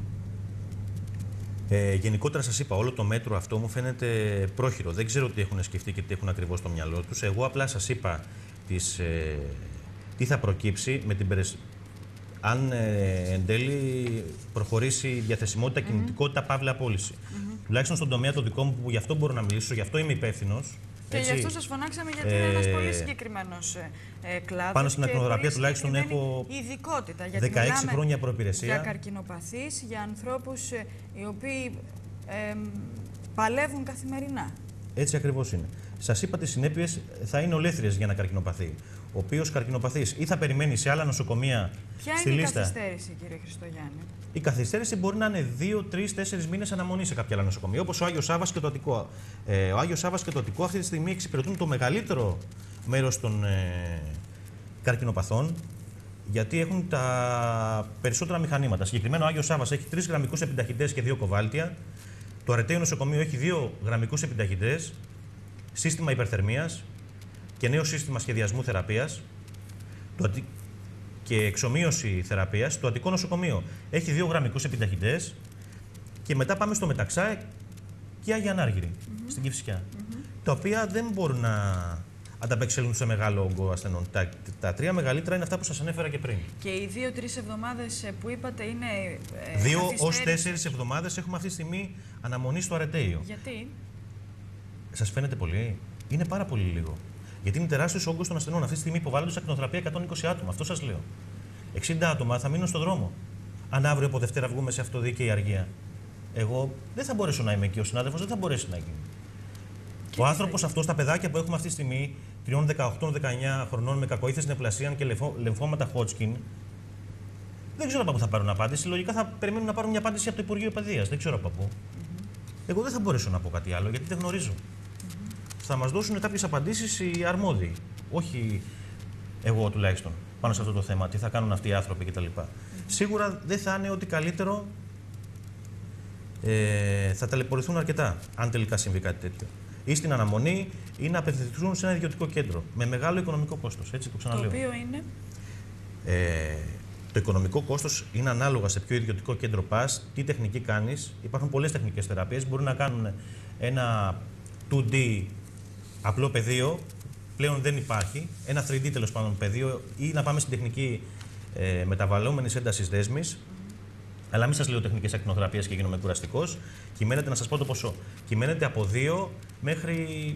Ε, γενικότερα σας είπα, όλο το μέτρο αυτό μου φαίνεται πρόχειρο. Δεν ξέρω τι έχουν σκεφτεί και τι έχουν ακριβώς στο μυαλό τους. Εγώ απλά σας είπα τις, ε, τι θα προκύψει με την περισ... αν ε, εν τέλει προχωρήσει η διαθεσιμότητα, mm-hmm. κινητικότητα, παύλα απόλυση. Mm-hmm. Τουλάχιστον στον τομέα το δικό μου, που γι' αυτό μπορώ να μιλήσω, γι' αυτό είμαι υπεύθυνος, Και γι' αυτό σας φωνάξαμε, γιατί ε, είναι ένας πολύ συγκεκριμένος ε, κλάδος. Πάνω στην ακτινοθεραπεία τουλάχιστον έχω ειδικότητα. δεκαέξι χρόνια προπηρεσία. Για καρκινοπαθείς, για ανθρώπους ε, οι οποίοι ε, παλεύουν καθημερινά. Έτσι ακριβώς είναι. Σας είπα, τις συνέπειες θα είναι ολέθριες για ένα καρκινοπαθή. Ο οποίος καρκινοπαθής ή θα περιμένει σε άλλα νοσοκομεία. Ποια στη είναι λίστα. η καθυστέρηση, κύριε Χριστογιάννη? Η καθυστέρηση μπορεί να είναι δύο, τρεις, τέσσερις μήνες αναμονή σε κάποια άλλα νοσοκομεία, όπως ο Άγιος Σάββας και το Αττικό. Ε, ο Άγιος Σάββας και το Αττικό αυτή τη στιγμή εξυπηρετούν το μεγαλύτερο μέρος των ε, καρκινοπαθών, γιατί έχουν τα περισσότερα μηχανήματα. Συγκεκριμένα, ο Άγιος Σάββας έχει τρεις γραμμικούς επιταχυντές και δύο κοβάλτια. Το Αρετέιο νοσοκομείο έχει δύο γραμμικούς επιταχυντές, σύστημα υπερθερμίας και νέο σύστημα σχεδιασμού θεραπείας το Αττι... και εξομοίωση θεραπείας. Το Αττικό νοσοκομείο έχει δύο γραμμικούς επιταχυντές και μετά πάμε στο Μεταξά και Άγια Ανάργυρη, mm-hmm. στην Κηφισιά, mm-hmm. τα οποία δεν μπορούν να ανταπεξέλθουν σε μεγάλο όγκο ασθενών. Τα, τα τρία μεγαλύτερα είναι αυτά που σας ανέφερα και πριν. Και οι δύο-τρεις εβδομάδες που είπατε είναι. Ε, δύο ως τέσσερις εβδομάδες έχουμε αυτή τη στιγμή αναμονή στο Αρετέιο. Γιατί? Σας φαίνεται πολύ? Είναι πάρα πολύ λίγο. Γιατί είναι τεράστιος όγκος των ασθενών. Αυτή τη στιγμή υποβάλλονται σε ακτινοθεραπεία εκατόν είκοσι άτομα. Αυτό σας λέω. εξήντα άτομα θα μείνουν στον δρόμο. Αν αύριο από Δευτέρα βγούμε σε αυτοδίκαιη αργία, εγώ δεν θα μπορέσω να είμαι εκεί. Ο συνάδελφος δεν θα μπορέσει να γίνει. Και ο άνθρωπος αυτός, τα παιδάκια που έχουμε αυτή τη στιγμή, τριών, δεκαοκτώ, δεκαεννιά χρονών με κακοήθειες νεοπλασίαν και λεμφώματα Hodgkin, δεν ξέρω από πού θα πάρουν απάντηση. Λογικά θα περιμένουν να πάρουν μια απάντηση από το Υπουργείο Παιδείας. Δεν ξέρω από πού. Mm-hmm. Εγώ δεν θα μπορέσω να πω κάτι άλλο, γιατί δεν γνωρίζω. Mm-hmm. Θα μας δώσουν κάποιες απαντήσεις οι αρμόδιοι. Όχι εγώ τουλάχιστον, πάνω σε αυτό το θέμα. Τι θα κάνουν αυτοί οι άνθρωποι κτλ. Mm-hmm. Σίγουρα δεν θα είναι ότι καλύτερο. Ε, θα ταλαιπωρηθούν αρκετά, αν τελικά συμβεί κάτι τέτοιο. Ή στην αναμονή ή να απευθυνθούν σε ένα ιδιωτικό κέντρο με μεγάλο οικονομικό κόστος. Έτσι το ξαναλέω. Το οποίο είναι. Ε, το οικονομικό κόστος είναι ανάλογα σε ποιο ιδιωτικό κέντρο πας, τι τεχνική κάνεις. Υπάρχουν πολλές τεχνικές θεραπείες. Μπορεί να κάνουν ένα δύο ντι απλό πεδίο, πλέον δεν υπάρχει. Ένα τρία ντι τέλος πάντων πεδίο, ή να πάμε στην τεχνική ε, μεταβαλλόμενης έντασης δέσμης. Αλλά μην σας λέω τεχνικές ακτινοθεραπείες και γίνομαι κουραστικός. Κυμαίνεται, να σας πω το ποσό. Κυμαίνεται από δύο μέχρι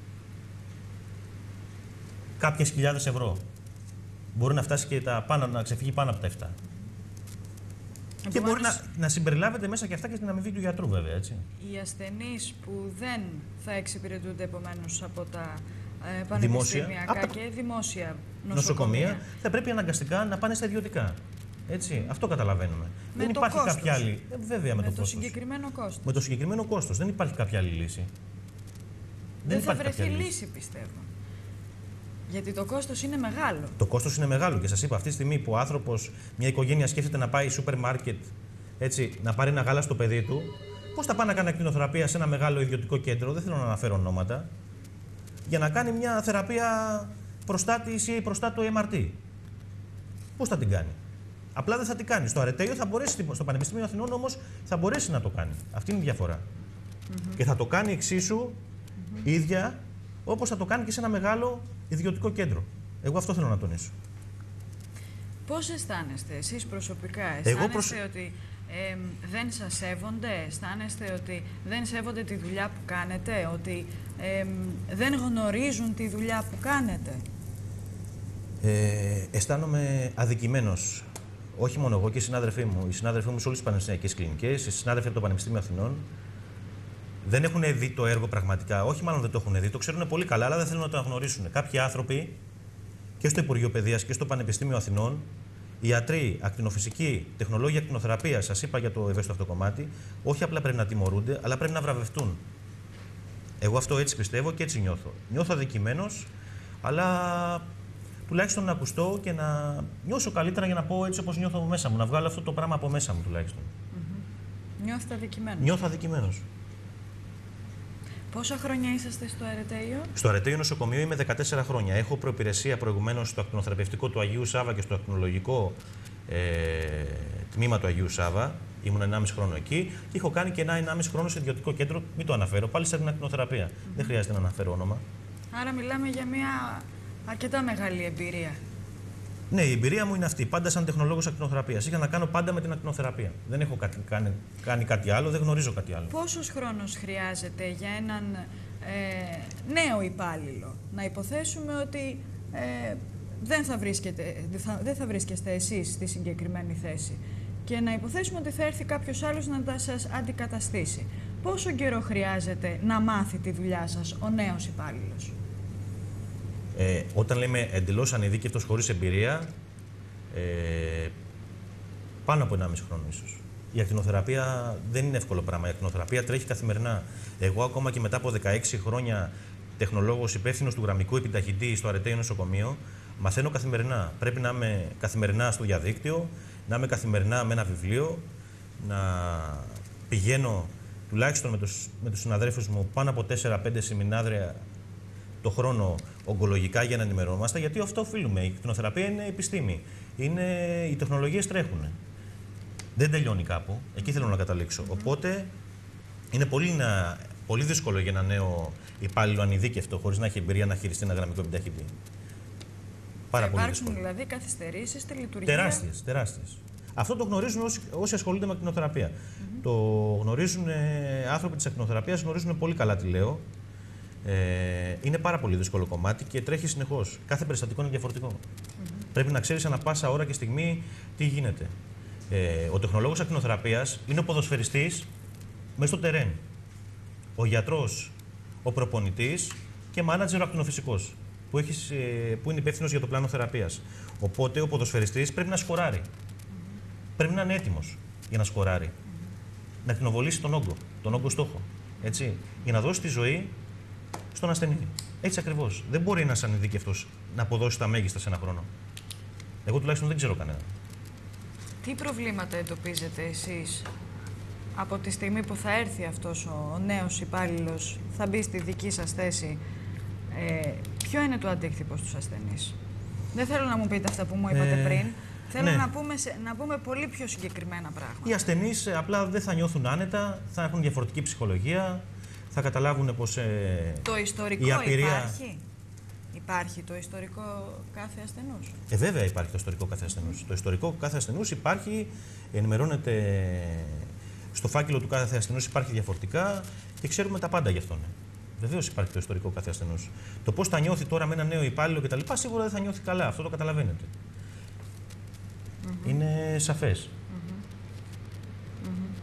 κάποιες χιλιάδες ευρώ. Μπορεί να φτάσει και τα πάνω, να ξεφύγει πάνω από τα επτά. Και, και μπορεί να, να συμπεριλάβετε μέσα και αυτά και στην αμοιβή του γιατρού, βέβαια. Έτσι. Οι ασθενείς που δεν θα εξυπηρετούνται επομένως από τα ε, πανεπιστημιακά δημόσια, και δημόσια νοσοκομεία, νοσοκομεία, θα πρέπει αναγκαστικά να πάνε στα ιδιωτικά. Έτσι, αυτό καταλαβαίνουμε. Με δεν υπάρχει κόστος. Κάποια άλλη. Ε, βέβαια, με, με το, το συγκεκριμένο κόστος. Με το συγκεκριμένο κόστος. Δεν υπάρχει κάποια άλλη λύση. Δεν, δεν θα βρεθεί λύση, λύση, πιστεύω. Γιατί το κόστος είναι μεγάλο. Το κόστος είναι μεγάλο. Και σας είπα, αυτή τη στιγμή που ο άνθρωπος, μια οικογένεια σκέφτεται να πάει σούπερ μάρκετ, έτσι, να πάρει ένα γάλα στο παιδί του, πώς θα πάει να κάνει ακτινοθεραπεία σε ένα μεγάλο ιδιωτικό κέντρο, δεν θέλω να αναφέρω ονόματα, για να κάνει μια θεραπεία προστάτης ή προστάτου εμ αρ τι. Πώς θα την κάνει? Απλά δεν θα την κάνει. Στο Αρετέιο θα μπορέσει, στο Πανεπιστήμιο Αθηνών όμως θα μπορέσει να το κάνει. Αυτή είναι η διαφορά. Mm-hmm. Και θα το κάνει εξίσου mm-hmm. ίδια όπως θα το κάνει και σε ένα μεγάλο ιδιωτικό κέντρο. Εγώ αυτό θέλω να τονίσω. Πώς αισθάνεστε εσείς προσωπικά? Αισθάνεστε Εγώ προσ... ότι ε, δεν σας σέβονται? Αισθάνεστε ότι δεν σέβονται τη δουλειά που κάνετε? Ότι ε, δεν γνωρίζουν τη δουλειά που κάνετε? Ε, αισθάνομαι αδικημένος. Όχι μόνο εγώ και οι συνάδελφοί μου. Οι συνάδελφοί μου σε όλες τις πανεπιστημιακές κλινικές, οι συνάδελφοι από το Πανεπιστήμιο Αθηνών, δεν έχουν δει το έργο πραγματικά. Όχι, μάλλον δεν το έχουν δει. Το ξέρουν πολύ καλά, αλλά δεν θέλουν να το αναγνωρίσουν. Κάποιοι άνθρωποι και στο Υπουργείο Παιδείας και στο Πανεπιστήμιο Αθηνών, ιατροί, ακτινοφυσικοί, τεχνολόγοι ακτινοθεραπείας, σας είπα για το ευαίσθητο αυτό κομμάτι, όχι απλά πρέπει να τιμωρούνται, αλλά πρέπει να βραβευτούν. Εγώ αυτό έτσι πιστεύω και έτσι νιώθω. Νιώθω αδικημένος, αλλά τουλάχιστον να ακουστώ και να νιώσω καλύτερα για να πω έτσι όπως νιώθω μέσα μου. Να βγάλω αυτό το πράγμα από μέσα μου τουλάχιστον. Mm-hmm. Νιώθετε αδικημένος? Νιώθω αδικημένος. Πόσα χρόνια είσαστε στο Αρετέιο? Στο Αρετέιο νοσοκομείο είμαι δεκατέσσερα χρόνια. Έχω προπηρεσία προηγουμένως στο ακτινοθεραπευτικό του Αγίου Σάβα και στο ακτινολογικό ε, τμήμα του Αγίου Σάβα. Ήμουν ενάμιση χρόνο εκεί και έχω κάνει και ένα ενάμιση χρόνο σε ιδιωτικό κέντρο. Μην το αναφέρω, πάλι σε την ακτινοθεραπεία. Mm-hmm. Δεν χρειάζεται να αναφέρω όνομα. Άρα μιλάμε για μια αρκετά μεγάλη εμπειρία. Ναι, η εμπειρία μου είναι αυτή. Πάντα σαν τεχνολόγος ακτινοθεραπείας. Είχα να κάνω πάντα με την ακτινοθεραπεία. Δεν έχω κάτι, κάνει, κάνει κάτι άλλο, δεν γνωρίζω κάτι άλλο. Πόσος χρόνος χρειάζεται για έναν ε, νέο υπάλληλο. Να υποθέσουμε ότι ε, δεν, θα βρίσκετε, δεν, θα, δεν θα βρίσκεστε εσείς στη συγκεκριμένη θέση και να υποθέσουμε ότι θα έρθει κάποιος άλλος να τα σας αντικαταστήσει. Πόσο καιρό χρειάζεται να μάθει τη δουλειά σας ο νέος υπάλληλος? Ε, όταν λέμε εντελώς ανειδίκευτος χωρίς εμπειρία, ε, πάνω από ενάμιση χρόνο ίσως. Η ακτινοθεραπεία δεν είναι εύκολο πράγμα. Η ακτινοθεραπεία τρέχει καθημερινά. Εγώ, ακόμα και μετά από δεκαέξι χρόνια τεχνολόγος υπεύθυνος του γραμμικού επιταχυντή στο Αρετέιο Νοσοκομείο, μαθαίνω καθημερινά. Πρέπει να είμαι καθημερινά στο διαδίκτυο, να είμαι καθημερινά με ένα βιβλίο, να πηγαίνω τουλάχιστον με τους, με τους συναδέλφους μου πάνω από τέσσερα πέντε σεμινάρια το χρόνο ογκολογικά για να ενημερωνόμαστε, γιατί αυτό οφείλουμε. Η ακτινοθεραπεία είναι επιστήμη. Είναι, οι τεχνολογίες τρέχουν. Δεν τελειώνει κάπου. Εκεί θέλω να καταλήξω. Mm-hmm. Οπότε είναι πολύ, να, πολύ δύσκολο για ένα νέο υπάλληλο ανειδίκευτο, χωρίς να έχει εμπειρία, να χειριστεί ένα γραμμικό επιταχυντή. Πάρα θα πολύ υπάρξουν δύσκολο. Δηλαδή καθυστερήσεις στη λειτουργία. Τεράστιες, τεράστιες. Αυτό το γνωρίζουν όσοι, όσοι ασχολούνται με ακτινοθεραπεία. Mm-hmm. Το γνωρίζουν ε, άνθρωποι της ακτινοθεραπείας, γνωρίζουν πολύ καλά τι λέω. Ε, είναι πάρα πολύ δύσκολο κομμάτι και τρέχει συνεχώς. Κάθε περιστατικό είναι διαφορετικό. Mm-hmm. Πρέπει να ξέρεις ανά πάσα ώρα και στιγμή τι γίνεται. Ε, ο τεχνολόγος ακτινοθεραπείας είναι ο ποδοσφαιριστής μέσα στο τερέν. Ο γιατρός, ο προπονητής και μάνατζερ ο ακτινοφυσικός, που, έχεις, ε, που είναι υπεύθυνος για το πλάνο θεραπείας. Οπότε ο ποδοσφαιριστής πρέπει να σκοράρει. Mm-hmm. Πρέπει να είναι έτοιμος για να σκοράρει. Mm-hmm. Να ακτινοβολήσει τον όγκο, τον όγκο στόχο. Έτσι, για να δώσει τη ζωή στον ασθενή. Έτσι ακριβώς. Δεν μπορεί ένας ανειδίκευτος να αποδώσει τα μέγιστα σε ένα χρόνο. Εγώ τουλάχιστον δεν ξέρω κανένα. Τι προβλήματα εντοπίζετε εσείς από τη στιγμή που θα έρθει αυτός ο νέος υπάλληλος, θα μπει στη δική σας θέση, ε, ποιο είναι το αντίκτυπο στους ασθενείς? Δεν θέλω να μου πείτε αυτά που μου είπατε ε, πριν. Θέλω ναι. να, πούμε σε, να πούμε πολύ πιο συγκεκριμένα πράγματα. Οι ασθενείς απλά δεν θα νιώθουν άνετα, θα έχουν διαφορετική ψυχολογία, θα καταλάβουν πως ε, το ιστορικό η απειρία... υπάρχει. Υπάρχει το ιστορικό κάθε ασθενούς? Ε, βέβαια υπάρχει το ιστορικό κάθε ασθενούς. Το ιστορικό κάθε ασθενούς υπάρχει, ενημερώνεται στο φάκελο του κάθε ασθενούς, υπάρχει διαφορετικά και ξέρουμε τα πάντα γι' αυτόν. Βεβαίως υπάρχει το ιστορικό κάθε ασθενούς. Το πώς θα νιώθει τώρα με ένα νέο υπάλληλο κτλ. Σίγουρα δεν θα νιώθει καλά, αυτό το καταλαβαίνετε. Mm-hmm. Είναι σαφές. Mm-hmm. Mm-hmm.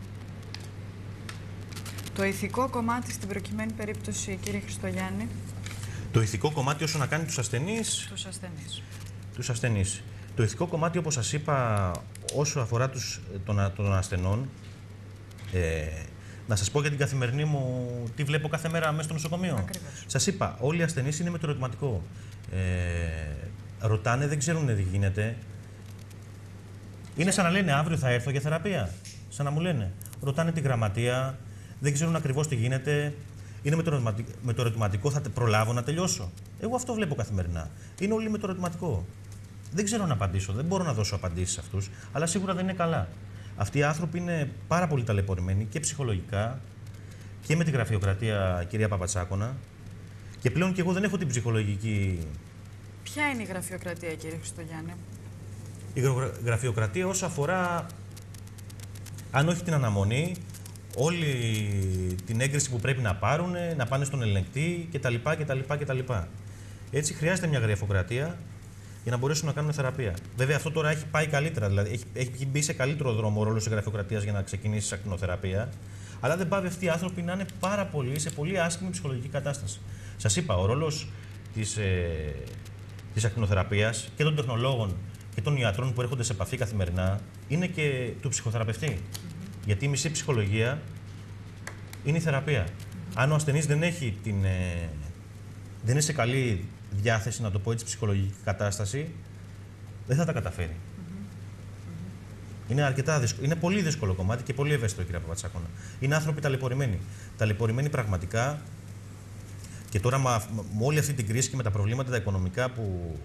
Το ηθικό κομμάτι στην προκειμένη περίπτωση, κύριε Χριστογιάννη? Το ηθικό κομμάτι όσο να κάνει τους ασθενείς. Τους ασθενείς. Τους ασθενείς. Το ηθικό κομμάτι, όπως σας είπα, όσο αφορά τους, των, των ασθενών, ε, να σας πω για την καθημερινή μου, τι βλέπω κάθε μέρα μέσα στο νοσοκομείο. Ακριβώς. Σας είπα, όλοι οι ασθενείς είναι με το ερωτηματικό. Ε, ρωτάνε, δεν ξέρουν τι γίνεται. Είναι σαν να λένε αύριο θα έρθω για θεραπεία. Σαν να μου λένε. Ρωτάνε τη γραμματεία, δεν ξέρουν ακριβώς τι γίνεται. Είναι με το, ερωτηματικό, με το ερωτηματικό, θα προλάβω να τελειώσω. Εγώ αυτό βλέπω καθημερινά. Είναι όλοι με το ερωτηματικό. Δεν ξέρω να απαντήσω, δεν μπορώ να δώσω απαντήσεις σε αυτούς, αλλά σίγουρα δεν είναι καλά. Αυτοί οι άνθρωποι είναι πάρα πολύ ταλαιπωρημένοι και ψυχολογικά και με τη γραφειοκρατία, κυρία Παπατσάκωνα. Και πλέον και εγώ δεν έχω την ψυχολογική. Ποια είναι η γραφειοκρατία, κύριε Χριστογιάννη? Η γραφειοκρατία όσο αφορά, αν όχι την αναμονή, όλη την έγκριση που πρέπει να πάρουν, να πάνε στον ελεγκτή κτλ. κτλ, κτλ. Έτσι χρειάζεται μια γραφειοκρατία για να μπορέσουν να κάνουν θεραπεία. Βέβαια αυτό τώρα έχει πάει καλύτερα, δηλαδή έχει, έχει μπει σε καλύτερο δρόμο ο ρόλος της γραφειοκρατίας για να ξεκινήσει η ακτινοθεραπεία. Αλλά δεν πάβει αυτοί οι άνθρωποι να είναι πάρα πολύ, σε πολύ άσχημη ψυχολογική κατάσταση. Σας είπα, ο ρόλος της, ε, της ακτινοθεραπείας και των τεχνολόγων και των ιατρών που έρχονται σε επαφή καθημερινά είναι και του ψυχοθεραπευτή. Γιατί η μισή ψυχολογία είναι η θεραπεία. Αν ο ασθενής δεν έχει την, ε, δεν είναι σε καλή διάθεση, να το πω έτσι, ψυχολογική κατάσταση, δεν θα τα καταφέρει. Mm-hmm. Είναι αρκετά δύσκολο. Είναι πολύ δύσκολο κομμάτι και πολύ ευαίσθητο, κυρία Παπατσάκωνα. Είναι άνθρωποι ταλαιπωρημένοι. Ταλαιπωρημένοι πραγματικά. Και τώρα με όλη αυτή την κρίση και με τα προβλήματα τα οικονομικά που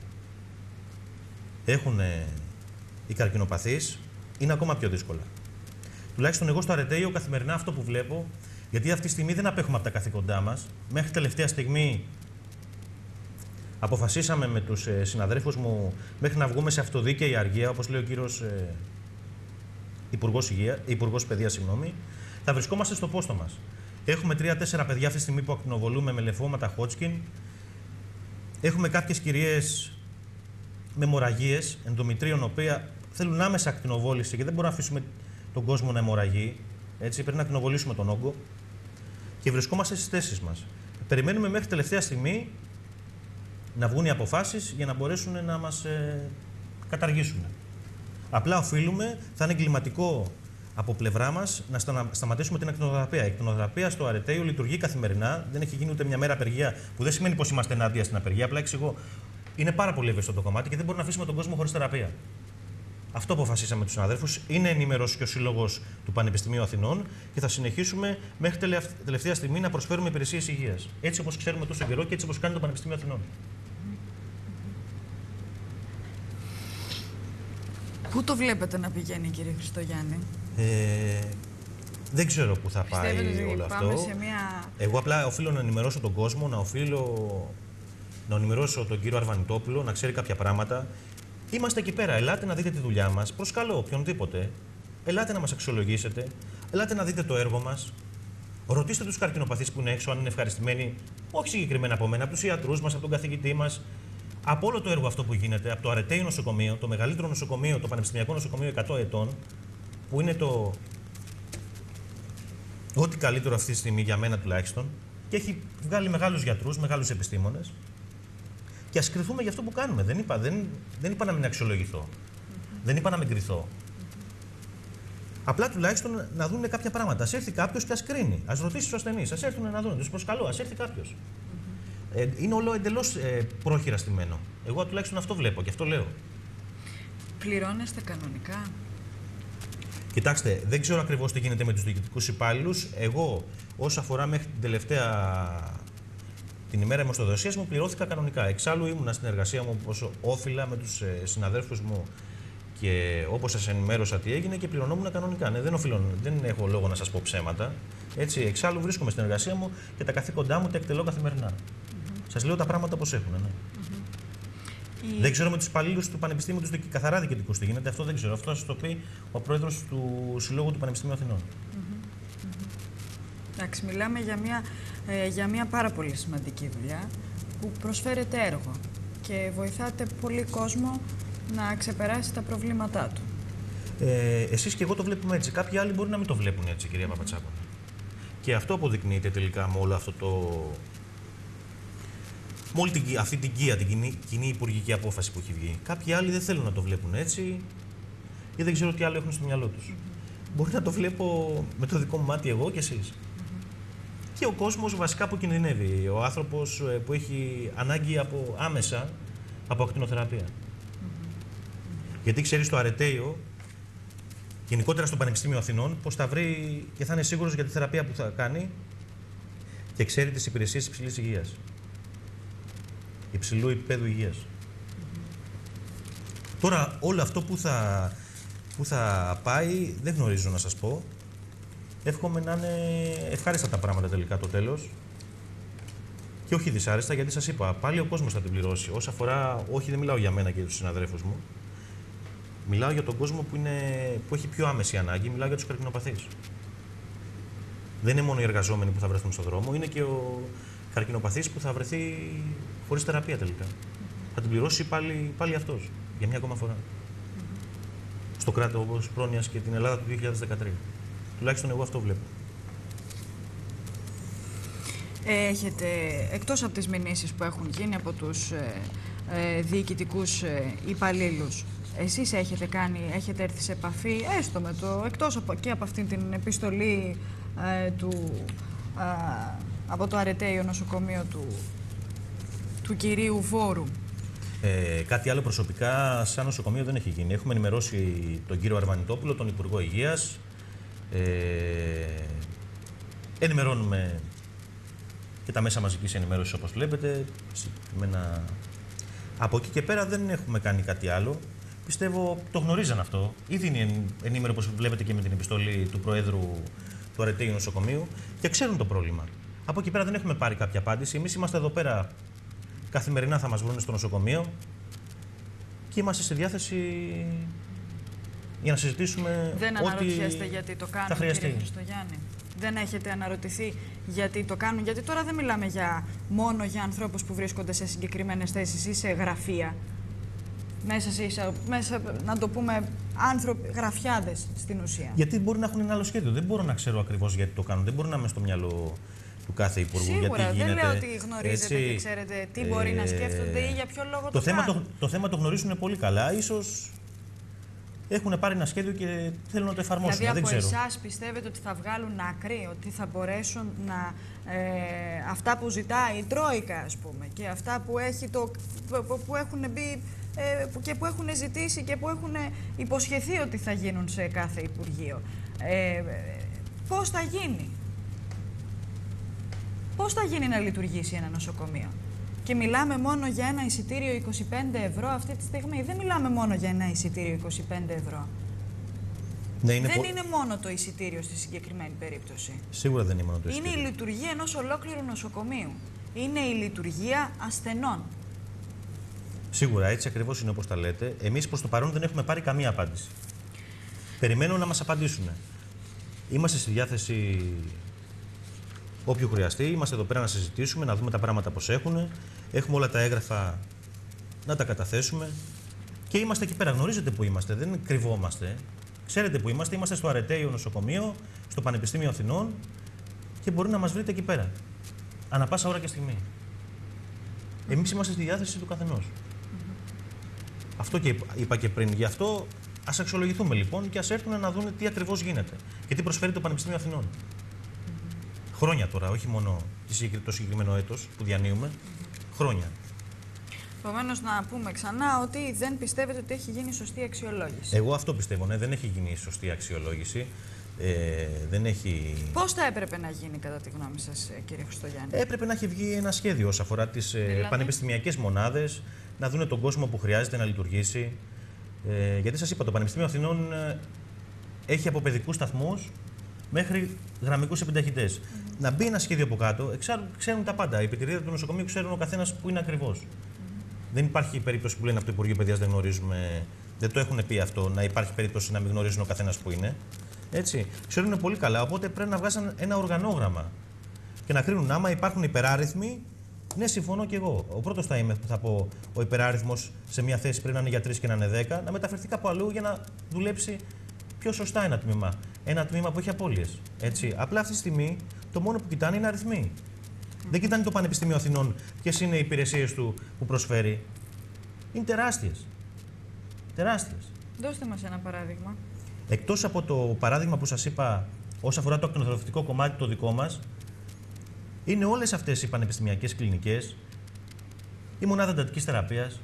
έχουν ε, οι καρκινοπαθείς, είναι ακόμα πιο δύσκολα. Τουλάχιστον εγώ στο Αρετέιο καθημερινά αυτό που βλέπω, γιατί αυτή τη στιγμή δεν απέχουμε από τα καθήκοντά μας. Μέχρι τελευταία στιγμή αποφασίσαμε με τους ε, συναδέλφους μου μέχρι να βγούμε σε αυτοδίκαιη αργία, όπως λέει ο κύριος ε, Υπουργός, Υγεία, Υπουργός Παιδείας, συγγνώμη, θα βρισκόμαστε στο πόστο μας. Έχουμε τρία-τέσσερα παιδιά αυτή τη στιγμή που ακτινοβολούμε με λεμφώματα Hodgkin. Έχουμε κάποιες κυρίες με αιμορραγίες ενδομητρίων, οποία θέλουν άμεσα ακτινοβόληση και δεν μπορούμε να αφήσουμε τον κόσμο να αιμορραγεί. Έτσι, πρέπει να ακτινοβολήσουμε τον όγκο και βρισκόμαστε στις θέσεις μας. Περιμένουμε μέχρι τελευταία στιγμή να βγουν οι αποφάσεις για να μπορέσουν να μας ε, καταργήσουν. Απλά οφείλουμε, θα είναι εγκληματικό από πλευρά μας να στα, σταματήσουμε την ακτινοθεραπεία. Η ακτινοθεραπεία στο Αρετέιο λειτουργεί καθημερινά, δεν έχει γίνει ούτε μια μέρα απεργία, που δεν σημαίνει πως είμαστε ενάντια στην απεργία. Απλά εξηγώ, είναι πάρα πολύ ευαίσθητο το κομμάτι και δεν μπορούμε να αφήσουμε τον κόσμο χωρίς θεραπεία. Αυτό αποφασίσαμε τους συναδέλφους. Είναι ενημερώσει και ο Σύλλογος του Πανεπιστημίου Αθηνών και θα συνεχίσουμε μέχρι τελευταία στιγμή να προσφέρουμε υπηρεσίες υγείας. Έτσι όπως ξέρουμε τόσο καιρό και έτσι όπως κάνει το Πανεπιστήμιο Αθηνών. Πού το βλέπετε να πηγαίνει, κύριε Χριστογιάννη? Ε, δεν ξέρω πού θα πάει όλο αυτό. Σε μια... Εγώ απλά οφείλω να ενημερώσω τον κόσμο, να οφείλω να ενημερώσω τον κύριο Αρβανιτόπουλο, να ξέρει κάποια πράγματα. Είμαστε εκεί πέρα. Ελάτε να δείτε τη δουλειά μας. Προσκαλώ οποιονδήποτε. Ελάτε να μας αξιολογήσετε. Ελάτε να δείτε το έργο μας. Ρωτήστε τους καρκινοπαθείς που είναι έξω, αν είναι ευχαριστημένοι, όχι συγκεκριμένα από μένα, από τους ιατρούς μας, από τον καθηγητή μας. Από όλο το έργο αυτό που γίνεται, από το Αρετέιο νοσοκομείο, το μεγαλύτερο νοσοκομείο, το Πανεπιστημιακό Νοσοκομείο εκατό ετών, που είναι το. Ό,τι καλύτερο αυτή τη στιγμή για μένα τουλάχιστον, και έχει βγάλει μεγάλους γιατρούς, μεγάλους επιστήμονες. Και ας κριθούμε για αυτό που κάνουμε. Δεν είπα, δεν, δεν είπα να μην αξιολογηθώ. Mm-hmm. Δεν είπα να μην κριθώ. Mm-hmm. Απλά τουλάχιστον να δουν κάποια πράγματα. Ας έρθει κάποιος και ας κρίνει. Ας ρωτήσει τους ασθενείς. Ας έρθουν να δουν. Τους προσκαλώ. Ας έρθει κάποιος. Mm-hmm. Ε, είναι όλο εντελώς ε, πρόχειρα στημένο. Εγώ τουλάχιστον αυτό βλέπω και αυτό λέω. Πληρώνεστε κανονικά? Κοιτάξτε, δεν ξέρω ακριβώς τι γίνεται με τους διοικητικούς υπάλληλους. Εγώ, όσο αφορά μέχρι την τελευταία. Την ημέρα αιμοστοδοσίας μου πληρώθηκα κανονικά. Εξάλλου ήμουνα στην εργασία μου όπως όφιλα με τους ε, συναδέλφους μου και όπως σας ενημέρωσα τι έγινε και πληρωνόμουν κανονικά. Ναι, δεν, οφείλω, δεν έχω λόγο να σας πω ψέματα. Έτσι, εξάλλου βρίσκομαι στην εργασία μου και τα καθήκοντά μου τα εκτελώ καθημερινά. Mm-hmm. Σας λέω τα πράγματα όπως έχουν. Ναι. Mm-hmm. Δεν ξέρω με τους υπαλλήλους του Πανεπιστήμιου τους καθαρά διοικητικούς τι γίνεται. Αυτό δεν ξέρω. Αυτό θα σας το πει ο πρόεδρος του Συλλόγου του Πανεπιστημίου Αθηνών. Mm-hmm. Mm-hmm. Εντάξει, μιλάμε για μια, ε, για μια πάρα πολύ σημαντική δουλειά που προσφέρετε έργο και βοηθάτε πολύ κόσμο να ξεπεράσει τα προβλήματά του. Ε, εσείς και εγώ το βλέπουμε έτσι. Κάποιοι άλλοι μπορεί να μην το βλέπουν έτσι, κυρία Παπατσάκο. Και αυτό αποδεικνύεται τελικά με όλο αυτό το. Με όλη την, αυτή την κία, την κοινή, κοινή υπουργική απόφαση που έχει βγει. Κάποιοι άλλοι δεν θέλουν να το βλέπουν έτσι ή δεν ξέρω τι άλλο έχουν στο μυαλό τους. Mm-hmm. Μπορεί να το βλέπω με το δικό μου μάτι εγώ και εσείς. Mm-hmm. Και ο κόσμος βασικά που κινδυνεύει. Ο άνθρωπος που έχει ανάγκη από, άμεσα από ακτινοθεραπεία. Mm-hmm. Γιατί ξέρεις το Αρετέιο, γενικότερα στο Πανεπιστήμιο Αθηνών, πως θα βρει και θα είναι σίγουρος για τη θεραπεία που θα κάνει και ξέρει τις υπηρεσίες υψηλής υγείας. Υψηλού επίπεδου υγείας. Mm-hmm. Τώρα όλο αυτό που θα, που θα πάει δεν γνωρίζω να σας πω. Εύχομαι να είναι ευχάριστα τα πράγματα τελικά το τέλος και όχι δυσάρεστα, γιατί σας είπα, πάλι ο κόσμος θα την πληρώσει. Όσο αφορά, όχι δεν μιλάω για μένα και για τους συναδρέφους μου, μιλάω για τον κόσμο που, είναι, που έχει πιο άμεση ανάγκη, μιλάω για τους καρκινοπαθείς. Δεν είναι μόνο οι εργαζόμενοι που θα βρεθούν στον δρόμο, είναι και ο καρκινοπαθής που θα βρεθεί χωρίς θεραπεία τελικά. Mm-hmm. Θα την πληρώσει πάλι, πάλι αυτός, για μια ακόμα φορά. Mm-hmm. Στο κράτος πρόνοιας και την Ελλάδα του δύο χιλιάδες δεκατρία. Τουλάχιστον εγώ αυτό βλέπω. Έχετε, εκτός από τις μηνύσεις που έχουν γίνει από τους ε, ε, διοικητικούς ε, υπαλλήλους, εσείς έχετε κάνει, έχετε έρθει σε επαφή, έστω με το, εκτός από, και από αυτήν την επιστολή ε, του, ε, από το Αρετέιο νοσοκομείο του, του κυρίου Βόρου? Ε, κάτι άλλο προσωπικά σαν νοσοκομείο δεν έχει γίνει. Έχουμε ενημερώσει τον κύριο Αρβανιτόπουλο, τον Υπουργό Υγείας. Ε, ενημερώνουμε και τα μέσα μαζικής ενημέρωσης όπως βλέπετε. Συγκεκριμένα... Από εκεί και πέρα δεν έχουμε κάνει κάτι άλλο. Πιστεύω το γνωρίζαν αυτό. Ήδη είναι ενήμερο όπως βλέπετε και με την επιστολή του Προέδρου του Αρετέιου Νοσοκομείου και ξέρουν το πρόβλημα. Από εκεί πέρα δεν έχουμε πάρει κάποια απάντηση. Εμείς είμαστε εδώ πέρα, καθημερινά θα μας βρουν στο νοσοκομείο και είμαστε στη διάθεση για να συζητήσουμε. Δεν ό,τι αναρωτιέστε γιατί το κάνουν, χρειαστεί. κύριε Χριστογιάννη? Δεν έχετε αναρωτηθεί γιατί το κάνουν? Γιατί τώρα δεν μιλάμε για, μόνο για ανθρώπους που βρίσκονται σε συγκεκριμένες θέσεις ή σε γραφεία. Μέσα σε, μέσα, να το πούμε, άνθρωποι, γραφιάδες στην ουσία. Γιατί μπορεί να έχουν ένα άλλο σχέδιο. Δεν μπορώ να ξέρω ακριβώς γιατί το κάνουν. Δεν μπορεί να είμαι στο μυαλό του κάθε υπουργού. Σίγουρα, γιατί γίνεται, δεν λέω ότι γνωρίζετε έτσι, και ξέρετε τι μπορεί ε, να σκέφτονται ή για ποιο λόγο το, το θέμα κάνουν. Το, το θέμα το γνωρίζουν πολύ καλά. Ίσως έχουν πάρει ένα σχέδιο και θέλουν να το εφαρμόσουν. Δηλαδή, δεν από ξέρω. εσάς πιστεύετε ότι θα βγάλουν άκρη, ότι θα μπορέσουν να. Ε, αυτά που ζητάει η Τρόικα, ας πούμε, και αυτά που, έχει το, που, που έχουν μπει ε, και που έχουν ζητήσει και που έχουν υποσχεθεί ότι θα γίνουν σε κάθε Υπουργείο. Ε, πώς θα γίνει? Πώς θα γίνει να λειτουργήσει ένα νοσοκομείο? Και μιλάμε μόνο για ένα εισιτήριο είκοσι πέντε ευρώ αυτή τη στιγμή. Δεν μιλάμε μόνο για ένα εισιτήριο είκοσι πέντε ευρώ. Ναι, είναι δεν πο... είναι μόνο το εισιτήριο στη συγκεκριμένη περίπτωση. Σίγουρα δεν είναι μόνο το εισιτήριο. Είναι η λειτουργία ενός ολόκληρου νοσοκομείου. Είναι η λειτουργία ασθενών. Σίγουρα, έτσι ακριβώς είναι όπως τα λέτε. Εμείς προς το παρόν δεν έχουμε πάρει καμία απάντηση. Περιμένω να μας απαντήσουν. Είμαστε στη διάθεση όποιου χρειαστεί. Είμαστε εδώ πέρα να συζητήσουμε, να δούμε τα πράγματα πώς έχουν. Έχουμε όλα τα έγγραφα να τα καταθέσουμε. Και είμαστε εκεί πέρα. Γνωρίζετε που είμαστε, δεν κρυβόμαστε. Ξέρετε που είμαστε. Είμαστε στο Αρετέιο Νοσοκομείο, στο Πανεπιστήμιο Αθηνών και μπορεί να μας βρείτε εκεί πέρα. Ανά πάσα ώρα και στιγμή. Εμείς είμαστε στη διάθεση του καθενός. Mm-hmm. Αυτό και είπα και πριν. Γι' αυτό ας αξιολογηθούμε λοιπόν και ας έρθουν να δουν τι ακριβώς γίνεται και τι προσφέρει το Πανεπιστήμιο Αθηνών. Mm-hmm. Χρόνια τώρα, όχι μόνο το συγκεκριμένο έτος που διανύουμε. Mm-hmm. Χρόνια. Επομένως, να πούμε ξανά ότι δεν πιστεύετε ότι έχει γίνει σωστή αξιολόγηση. Εγώ αυτό πιστεύω, ναι, δεν έχει γίνει σωστή αξιολόγηση. Ε, δεν έχει... Πώς θα έπρεπε να γίνει κατά τη γνώμη σας, κύριε Χριστογιάννη? Έπρεπε να έχει βγει ένα σχέδιο όσον αφορά τις δηλαδή? πανεπιστημιακές μονάδες, να δουν τον κόσμο που χρειάζεται να λειτουργήσει. Ε, γιατί σας είπα, το Πανεπιστήμιο Αθηνών ε, έχει από παιδικούς σταθμούς μέχρι γραμμικούς επιταχυτές. Mm-hmm. Να μπει ένα σχέδιο από κάτω, εξάρου, ξέρουν τα πάντα. Οι επιτηρητές του νοσοκομείου ξέρουν ο καθένας που είναι ακριβώς. Mm-hmm. Δεν υπάρχει περίπτωση που λένε από το Υπουργείο Παιδείας δεν γνωρίζουμε, δεν το έχουν πει αυτό, να υπάρχει περίπτωση να μην γνωρίζουν ο καθένας που είναι. Έτσι. Ξέρουν πολύ καλά, οπότε πρέπει να βγάζουν ένα οργανόγραμμα και να κρίνουν άμα υπάρχουν υπεράριθμοι. Ναι, συμφωνώ και εγώ. Ο πρώτος θα είμαι που θα πω ο υπεράριθμος σε μια θέση πρέπει να είναι για τρεις και να είναι δέκα, να μεταφερθεί κάπου αλλού για να δουλέψει πιο σωστά ένα τμήμα. Ένα τμήμα που έχει απώλειες. Έτσι. Απλά αυτή τη στιγμή το μόνο που κοιτάνε είναι αριθμοί. Mm. Δεν κοιτάνε το Πανεπιστήμιο Αθηνών ποιες είναι οι υπηρεσίες του που προσφέρει. Είναι τεράστιες. Τεράστιες. Δώστε μας ένα παράδειγμα. Εκτός από το παράδειγμα που σας είπα όσον αφορά το ακτινοθεραπευτικό κομμάτι το δικό μας, είναι όλες αυτές οι πανεπιστημιακές κλινικές, η μονάδα εντατικής θεραπείας,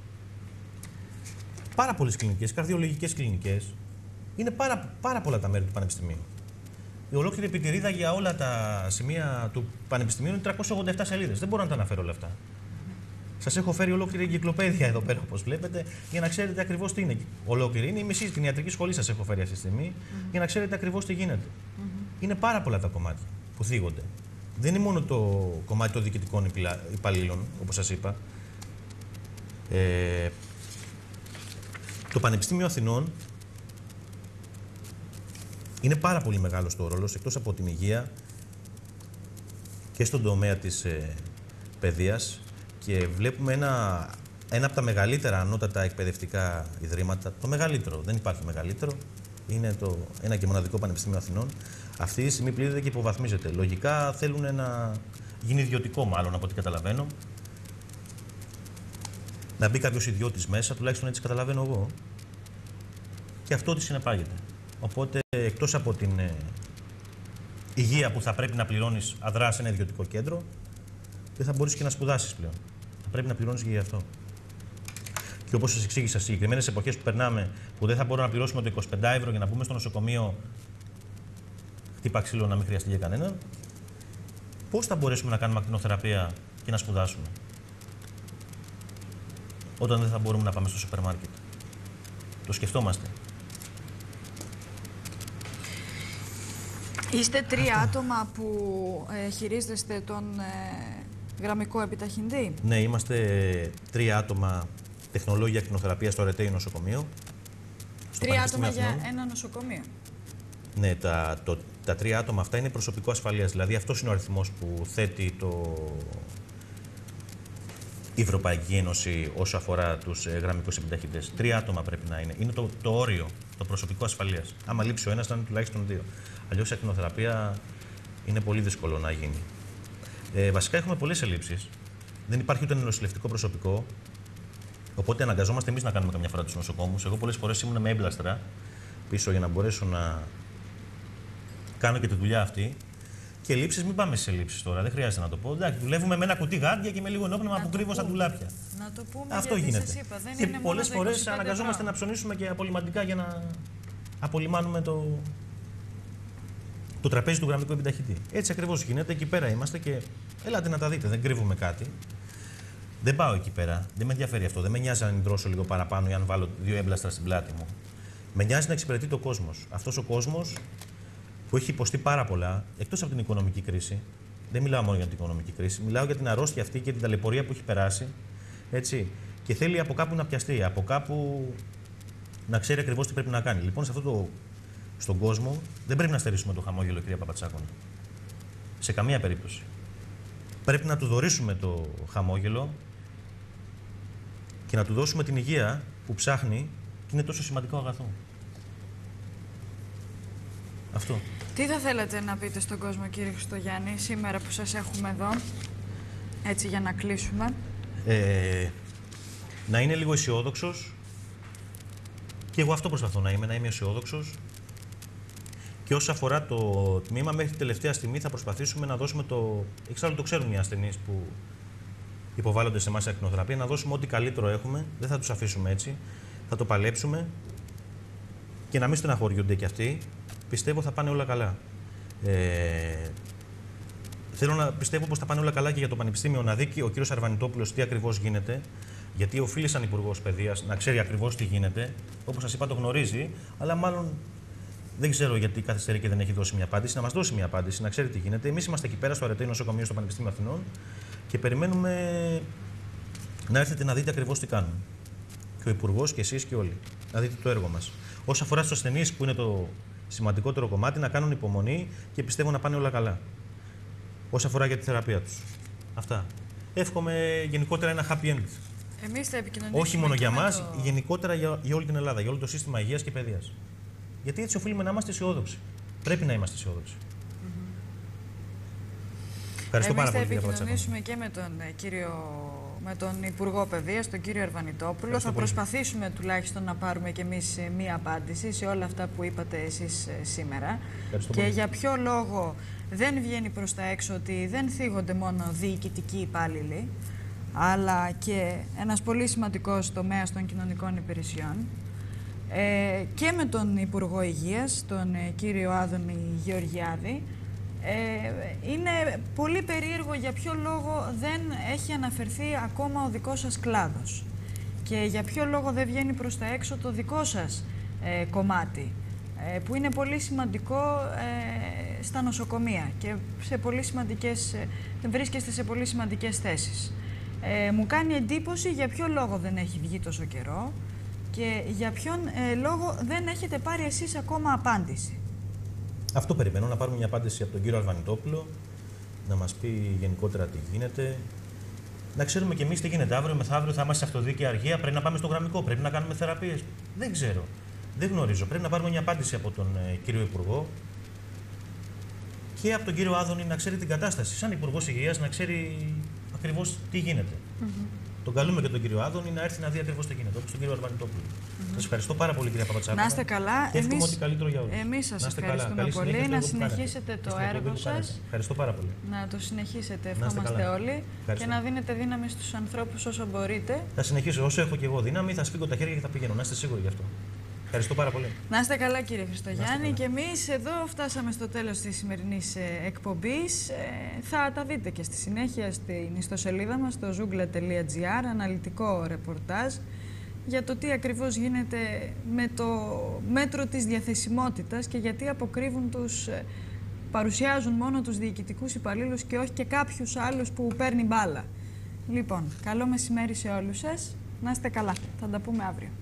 πάρα πολλές κλινικές, καρδιολογικές κλινικές, είναι πάρα, πάρα πολλά τα μέρη του Πανεπιστημίου. Η ολόκληρη επιτηρίδα για όλα τα σημεία του Πανεπιστημίου είναι τριακόσιες ογδόντα επτά σελίδες. Δεν μπορώ να τα αναφέρω όλα αυτά. Σας έχω φέρει ολόκληρη εγκυκλοπαίδεια εδώ πέρα, όπως βλέπετε, για να ξέρετε ακριβώς τι είναι. Ολόκληρη είναι η μισή, την ιατρική σχολή σας έχω φέρει αυτή τη στιγμή, mm-hmm. για να ξέρετε ακριβώς τι γίνεται. Mm-hmm. Είναι πάρα πολλά τα κομμάτια που θίγονται. Δεν είναι μόνο το κομμάτι των διοικητικών υπαλλήλων, όπως σας είπα. Ε, το Πανεπιστήμιο Αθηνών είναι πάρα πολύ μεγάλος το ρόλος, εκτός από την υγεία και στον τομέα της ε, παιδείας. Και βλέπουμε ένα, ένα από τα μεγαλύτερα ανώτατα εκπαιδευτικά ιδρύματα, το μεγαλύτερο, δεν υπάρχει μεγαλύτερο, είναι το ένα και μοναδικό Πανεπιστήμιο Αθηνών. Αυτή τη στιγμή πλήττεται και υποβαθμίζεται. Λογικά θέλουν να γίνει ιδιωτικό, μάλλον από ό,τι καταλαβαίνω. Να μπει κάποιος ιδιώτης μέσα, τουλάχιστον έτσι καταλαβαίνω εγώ. Και αυτό τι συνεπάγεται. Οπότε, εκτός από την ε, υγεία που θα πρέπει να πληρώνεις αδρά σε ένα ιδιωτικό κέντρο, δεν θα μπορείς και να σπουδάσεις πλέον. Θα πρέπει να πληρώνεις και γι' αυτό. Και όπως σας εξήγησα, στις συγκεκριμένες εποχές που περνάμε, που δεν θα μπορούμε να πληρώσουμε το είκοσι πέντε ευρώ για να μπούμε στο νοσοκομείο, χτύπα ξύλο να μην χρειαστεί για κανέναν, πώς θα μπορέσουμε να κάνουμε ακτινοθεραπεία και να σπουδάσουμε, όταν δεν θα μπορούμε να πάμε στο σούπερ μάρκετ? Το σκεφτόμαστε. Είστε τρία άτομα που ε, χειρίζεστε τον ε, γραμμικό επιταχυντή. Ναι, είμαστε τρία άτομα τεχνολόγια ακτινοθεραπείας στο Αρετέιο Νοσοκομείο, Τρία άτομα για ένα νοσοκομείο. Ναι, τα, το, τα τρία άτομα αυτά είναι προσωπικό ασφαλείας. Δηλαδή αυτός είναι ο αριθμός που θέτει το... η Ευρωπαϊκή Ένωση όσο αφορά τους ε, γραμμικούς επιταχυντές. Τρία άτομα πρέπει να είναι. Είναι το, το όριο, το προσωπικό ασφαλείας. Άμα λείψει ο ένας, θα είναι τουλάχιστον δύο. Αλλιώς η ακτινοθεραπεία είναι πολύ δύσκολο να γίνει. Ε, βασικά έχουμε πολλές ελλείψεις. Δεν υπάρχει ούτε νοσηλευτικό προσωπικό. Οπότε αναγκαζόμαστε εμείς να κάνουμε καμιά φορά τους νοσοκόμους. Εγώ πολλές φορές ήμουν με έμπλαστρα πίσω για να μπορέσω να κάνω και τη δουλειά αυτή. Και λήψεις, μην πάμε σε λήψεις τώρα, δεν χρειάζεται να το πω. Εντάξει, δουλεύουμε με ένα κουτί γάντια και με λίγο ενόπνευμα που κρύβω σαν ντουλάπια. Να το πούμε. Αυτό γιατί γίνεται. Σας είπα, δεν και είναι πολλές φορές αναγκαζόμαστε ευρώ. να ψωνίσουμε και απολυμαντικά για να απολυμάνουμε το, το τραπέζι του γραμμικού επιταχυντή. Έτσι ακριβώς γίνεται, εκεί πέρα είμαστε και ελάτε να τα δείτε, δεν κρύβουμε κάτι. Δεν πάω εκεί πέρα, δεν με ενδιαφέρει αυτό. Δεν με νοιάζει αν ντρώσω λίγο παραπάνω ή αν βάλω δύο έμπλαστρα στην πλάτη μου. Με νοιάζει να εξυπηρετεί το κόσμος. Αυτός ο κόσμος που έχει υποστεί πάρα πολλά, εκτός από την οικονομική κρίση, δεν μιλάω μόνο για την οικονομική κρίση, μιλάω για την αρρώστια αυτή και την ταλαιπωρία που έχει περάσει. Έτσι, και θέλει από κάπου να πιαστεί, από κάπου να ξέρει ακριβώς τι πρέπει να κάνει. Λοιπόν, σε αυτό το, στον κόσμο δεν πρέπει να στερήσουμε το χαμόγελο, κυρία Παπατσάκονα. Σε καμία περίπτωση. Πρέπει να του δωρήσουμε το χαμόγελο και να του δώσουμε την υγεία που ψάχνει και είναι τόσο σημαντικό αγαθό. Αυτό. Τι θα θέλατε να πείτε στον κόσμο, κύριε Χριστογιάννη, σήμερα που σας έχουμε εδώ, έτσι για να κλείσουμε. Ε, να είναι λίγο αισιόδοξος. Και εγώ αυτό προσπαθώ να είμαι, να είμαι αισιόδοξος. Και όσο αφορά το τμήμα, μέχρι την τελευταία στιγμή θα προσπαθήσουμε να δώσουμε το. Εξάλλου το ξέρουν οι ασθενείς που υποβάλλονται σε εμάς η ακτινοθεραπεία, να δώσουμε ό,τι καλύτερο έχουμε. Δεν θα τους αφήσουμε έτσι. Θα το παλέψουμε και να μην στεναχωριούνται κι αυτοί. Πιστεύω θα πάνε όλα καλά. Ε, θέλω να πιστεύω πως θα πάνε όλα καλά και για το Πανεπιστήμιο, να δει ο κύριος Αρβανιτόπουλος τι ακριβώς γίνεται. Γιατί οφείλει σαν Υπουργός Παιδείας να ξέρει ακριβώς τι γίνεται. Όπως σας είπα, το γνωρίζει, αλλά μάλλον δεν ξέρω γιατί καθυστερεί και δεν έχει δώσει μια απάντηση. Να μας δώσει μια απάντηση, να ξέρει τι γίνεται. Εμείς είμαστε εκεί πέρα στο Αρετέι Νοσοκομείο στο Πανεπιστήμιο Αθηνών και περιμένουμε να έρθετε να δείτε ακριβώς τι κάνουμε. Και ο Υπουργός και εσείς και όλοι. Να δείτε το έργο μας. Όσον αφορά στους ασθενείς, που είναι το σημαντικότερο κομμάτι, να κάνουν υπομονή και πιστεύω να πάνε όλα καλά. Όσον αφορά για τη θεραπεία τους. Αυτά. Εύχομαι γενικότερα ένα happy end. Εμείς θα επικοινωνήσουμε. Όχι μόνο για μας, το... γενικότερα για, για όλη την Ελλάδα, για όλο το σύστημα υγείας και παιδείας. Γιατί έτσι οφείλουμε να είμαστε αισιόδοξοι. Πρέπει να είμαστε αισιόδοξοι. Mm-hmm. Ευχαριστώ Εμείς πάρα πολύ. Εμείς θα επικοινωνήσουμε και με τον, κύριο, με τον Υπουργό Παιδείας, τον κύριο Αρβανιτόπουλο. Θα προσπαθήσουμε πολύ. τουλάχιστον να πάρουμε κι εμείς μία απάντηση σε όλα αυτά που είπατε εσείς σήμερα. Ευχαριστώ και πολύ. για ποιο λόγο δεν βγαίνει προς τα έξω ότι δεν θίγονται μόνο διοικητικοί υπάλληλοι, αλλά και ένας πολύ σημαντικός τομέας των κοινωνικών υπηρεσιών. Ε, και με τον Υπουργό Υγείας, τον ε, κύριο Άδωνη Γεωργιάδη, ε, είναι πολύ περίεργο για ποιο λόγο δεν έχει αναφερθεί ακόμα ο δικός σας κλάδος και για ποιο λόγο δεν βγαίνει προς τα έξω το δικό σας ε, κομμάτι, ε, που είναι πολύ σημαντικό ε, στα νοσοκομεία και σε πολύ σημαντικές, ε, βρίσκεστε σε πολύ σημαντικές θέσεις. Ε, μου κάνει εντύπωση για ποιο λόγο δεν έχει βγει τόσο καιρό και για ποιον ε, λόγο δεν έχετε πάρει εσείς ακόμα απάντηση. Αυτό περιμένω, να πάρουμε μια απάντηση από τον κύριο Αρβανιτόπουλο, να μας πει γενικότερα τι γίνεται. Να ξέρουμε κι εμείς τι γίνεται. Αύριο μεθαύριο θα είμαστε σε αυτοδίκαια αργία, πρέπει να πάμε στο γραμμικό, πρέπει να κάνουμε θεραπείες. Δεν ξέρω. Δεν γνωρίζω. Πρέπει να πάρουμε μια απάντηση από τον ε, κύριο Υπουργό και από τον κύριο Άδωνη να ξέρει την κατάσταση. Σαν Υπουργός Υγείας να ξέρει ακριβώς τι γίνεται. Mm-hmm. Τον καλούμε και τον κύριο Άδωνη να έρθει να δει ακριβώς τι γίνεται, όπως τον κύριο Αρβανιτόπουλο. Mm-hmm. Σας ευχαριστώ πάρα πολύ, κυρία Παπατσάκονα. Να είστε καλά. Και εύχομαι ό,τι καλύτερο για όλους. Εμείς σας ευχαριστούμε πολύ. Να συνεχίσετε το έργο σας. Ευχαριστώ πάρα πολύ. Να το συνεχίσετε, ευχόμαστε όλοι. Ευχαριστώ. Και να δίνετε δύναμη στους ανθρώπους όσο μπορείτε. Θα συνεχίσω. Όσο έχω και εγώ δύναμη, θα σφίγγω τα χέρια και θα πηγαίνω. Να είστε σίγουροι γι' αυτό. Ευχαριστώ πάρα πολύ. Να είστε καλά, κύριε Χριστογιάννη. Και εμείς εδώ φτάσαμε στο τέλος της σημερινής εκπομπής. Ε, θα τα δείτε και στη συνέχεια στην ιστοσελίδα μας, στο zoogla τελεία gr, αναλυτικό ρεπορτάζ για το τι ακριβώς γίνεται με το μέτρο της διαθεσιμότητας και γιατί αποκρύβουν τους, παρουσιάζουν μόνο τους διοικητικούς υπαλλήλους και όχι και κάποιους άλλους που παίρνει μπάλα. Λοιπόν, καλό μεσημέρι σε όλους σας. Να είστε καλά. Θα τα πούμε αύριο.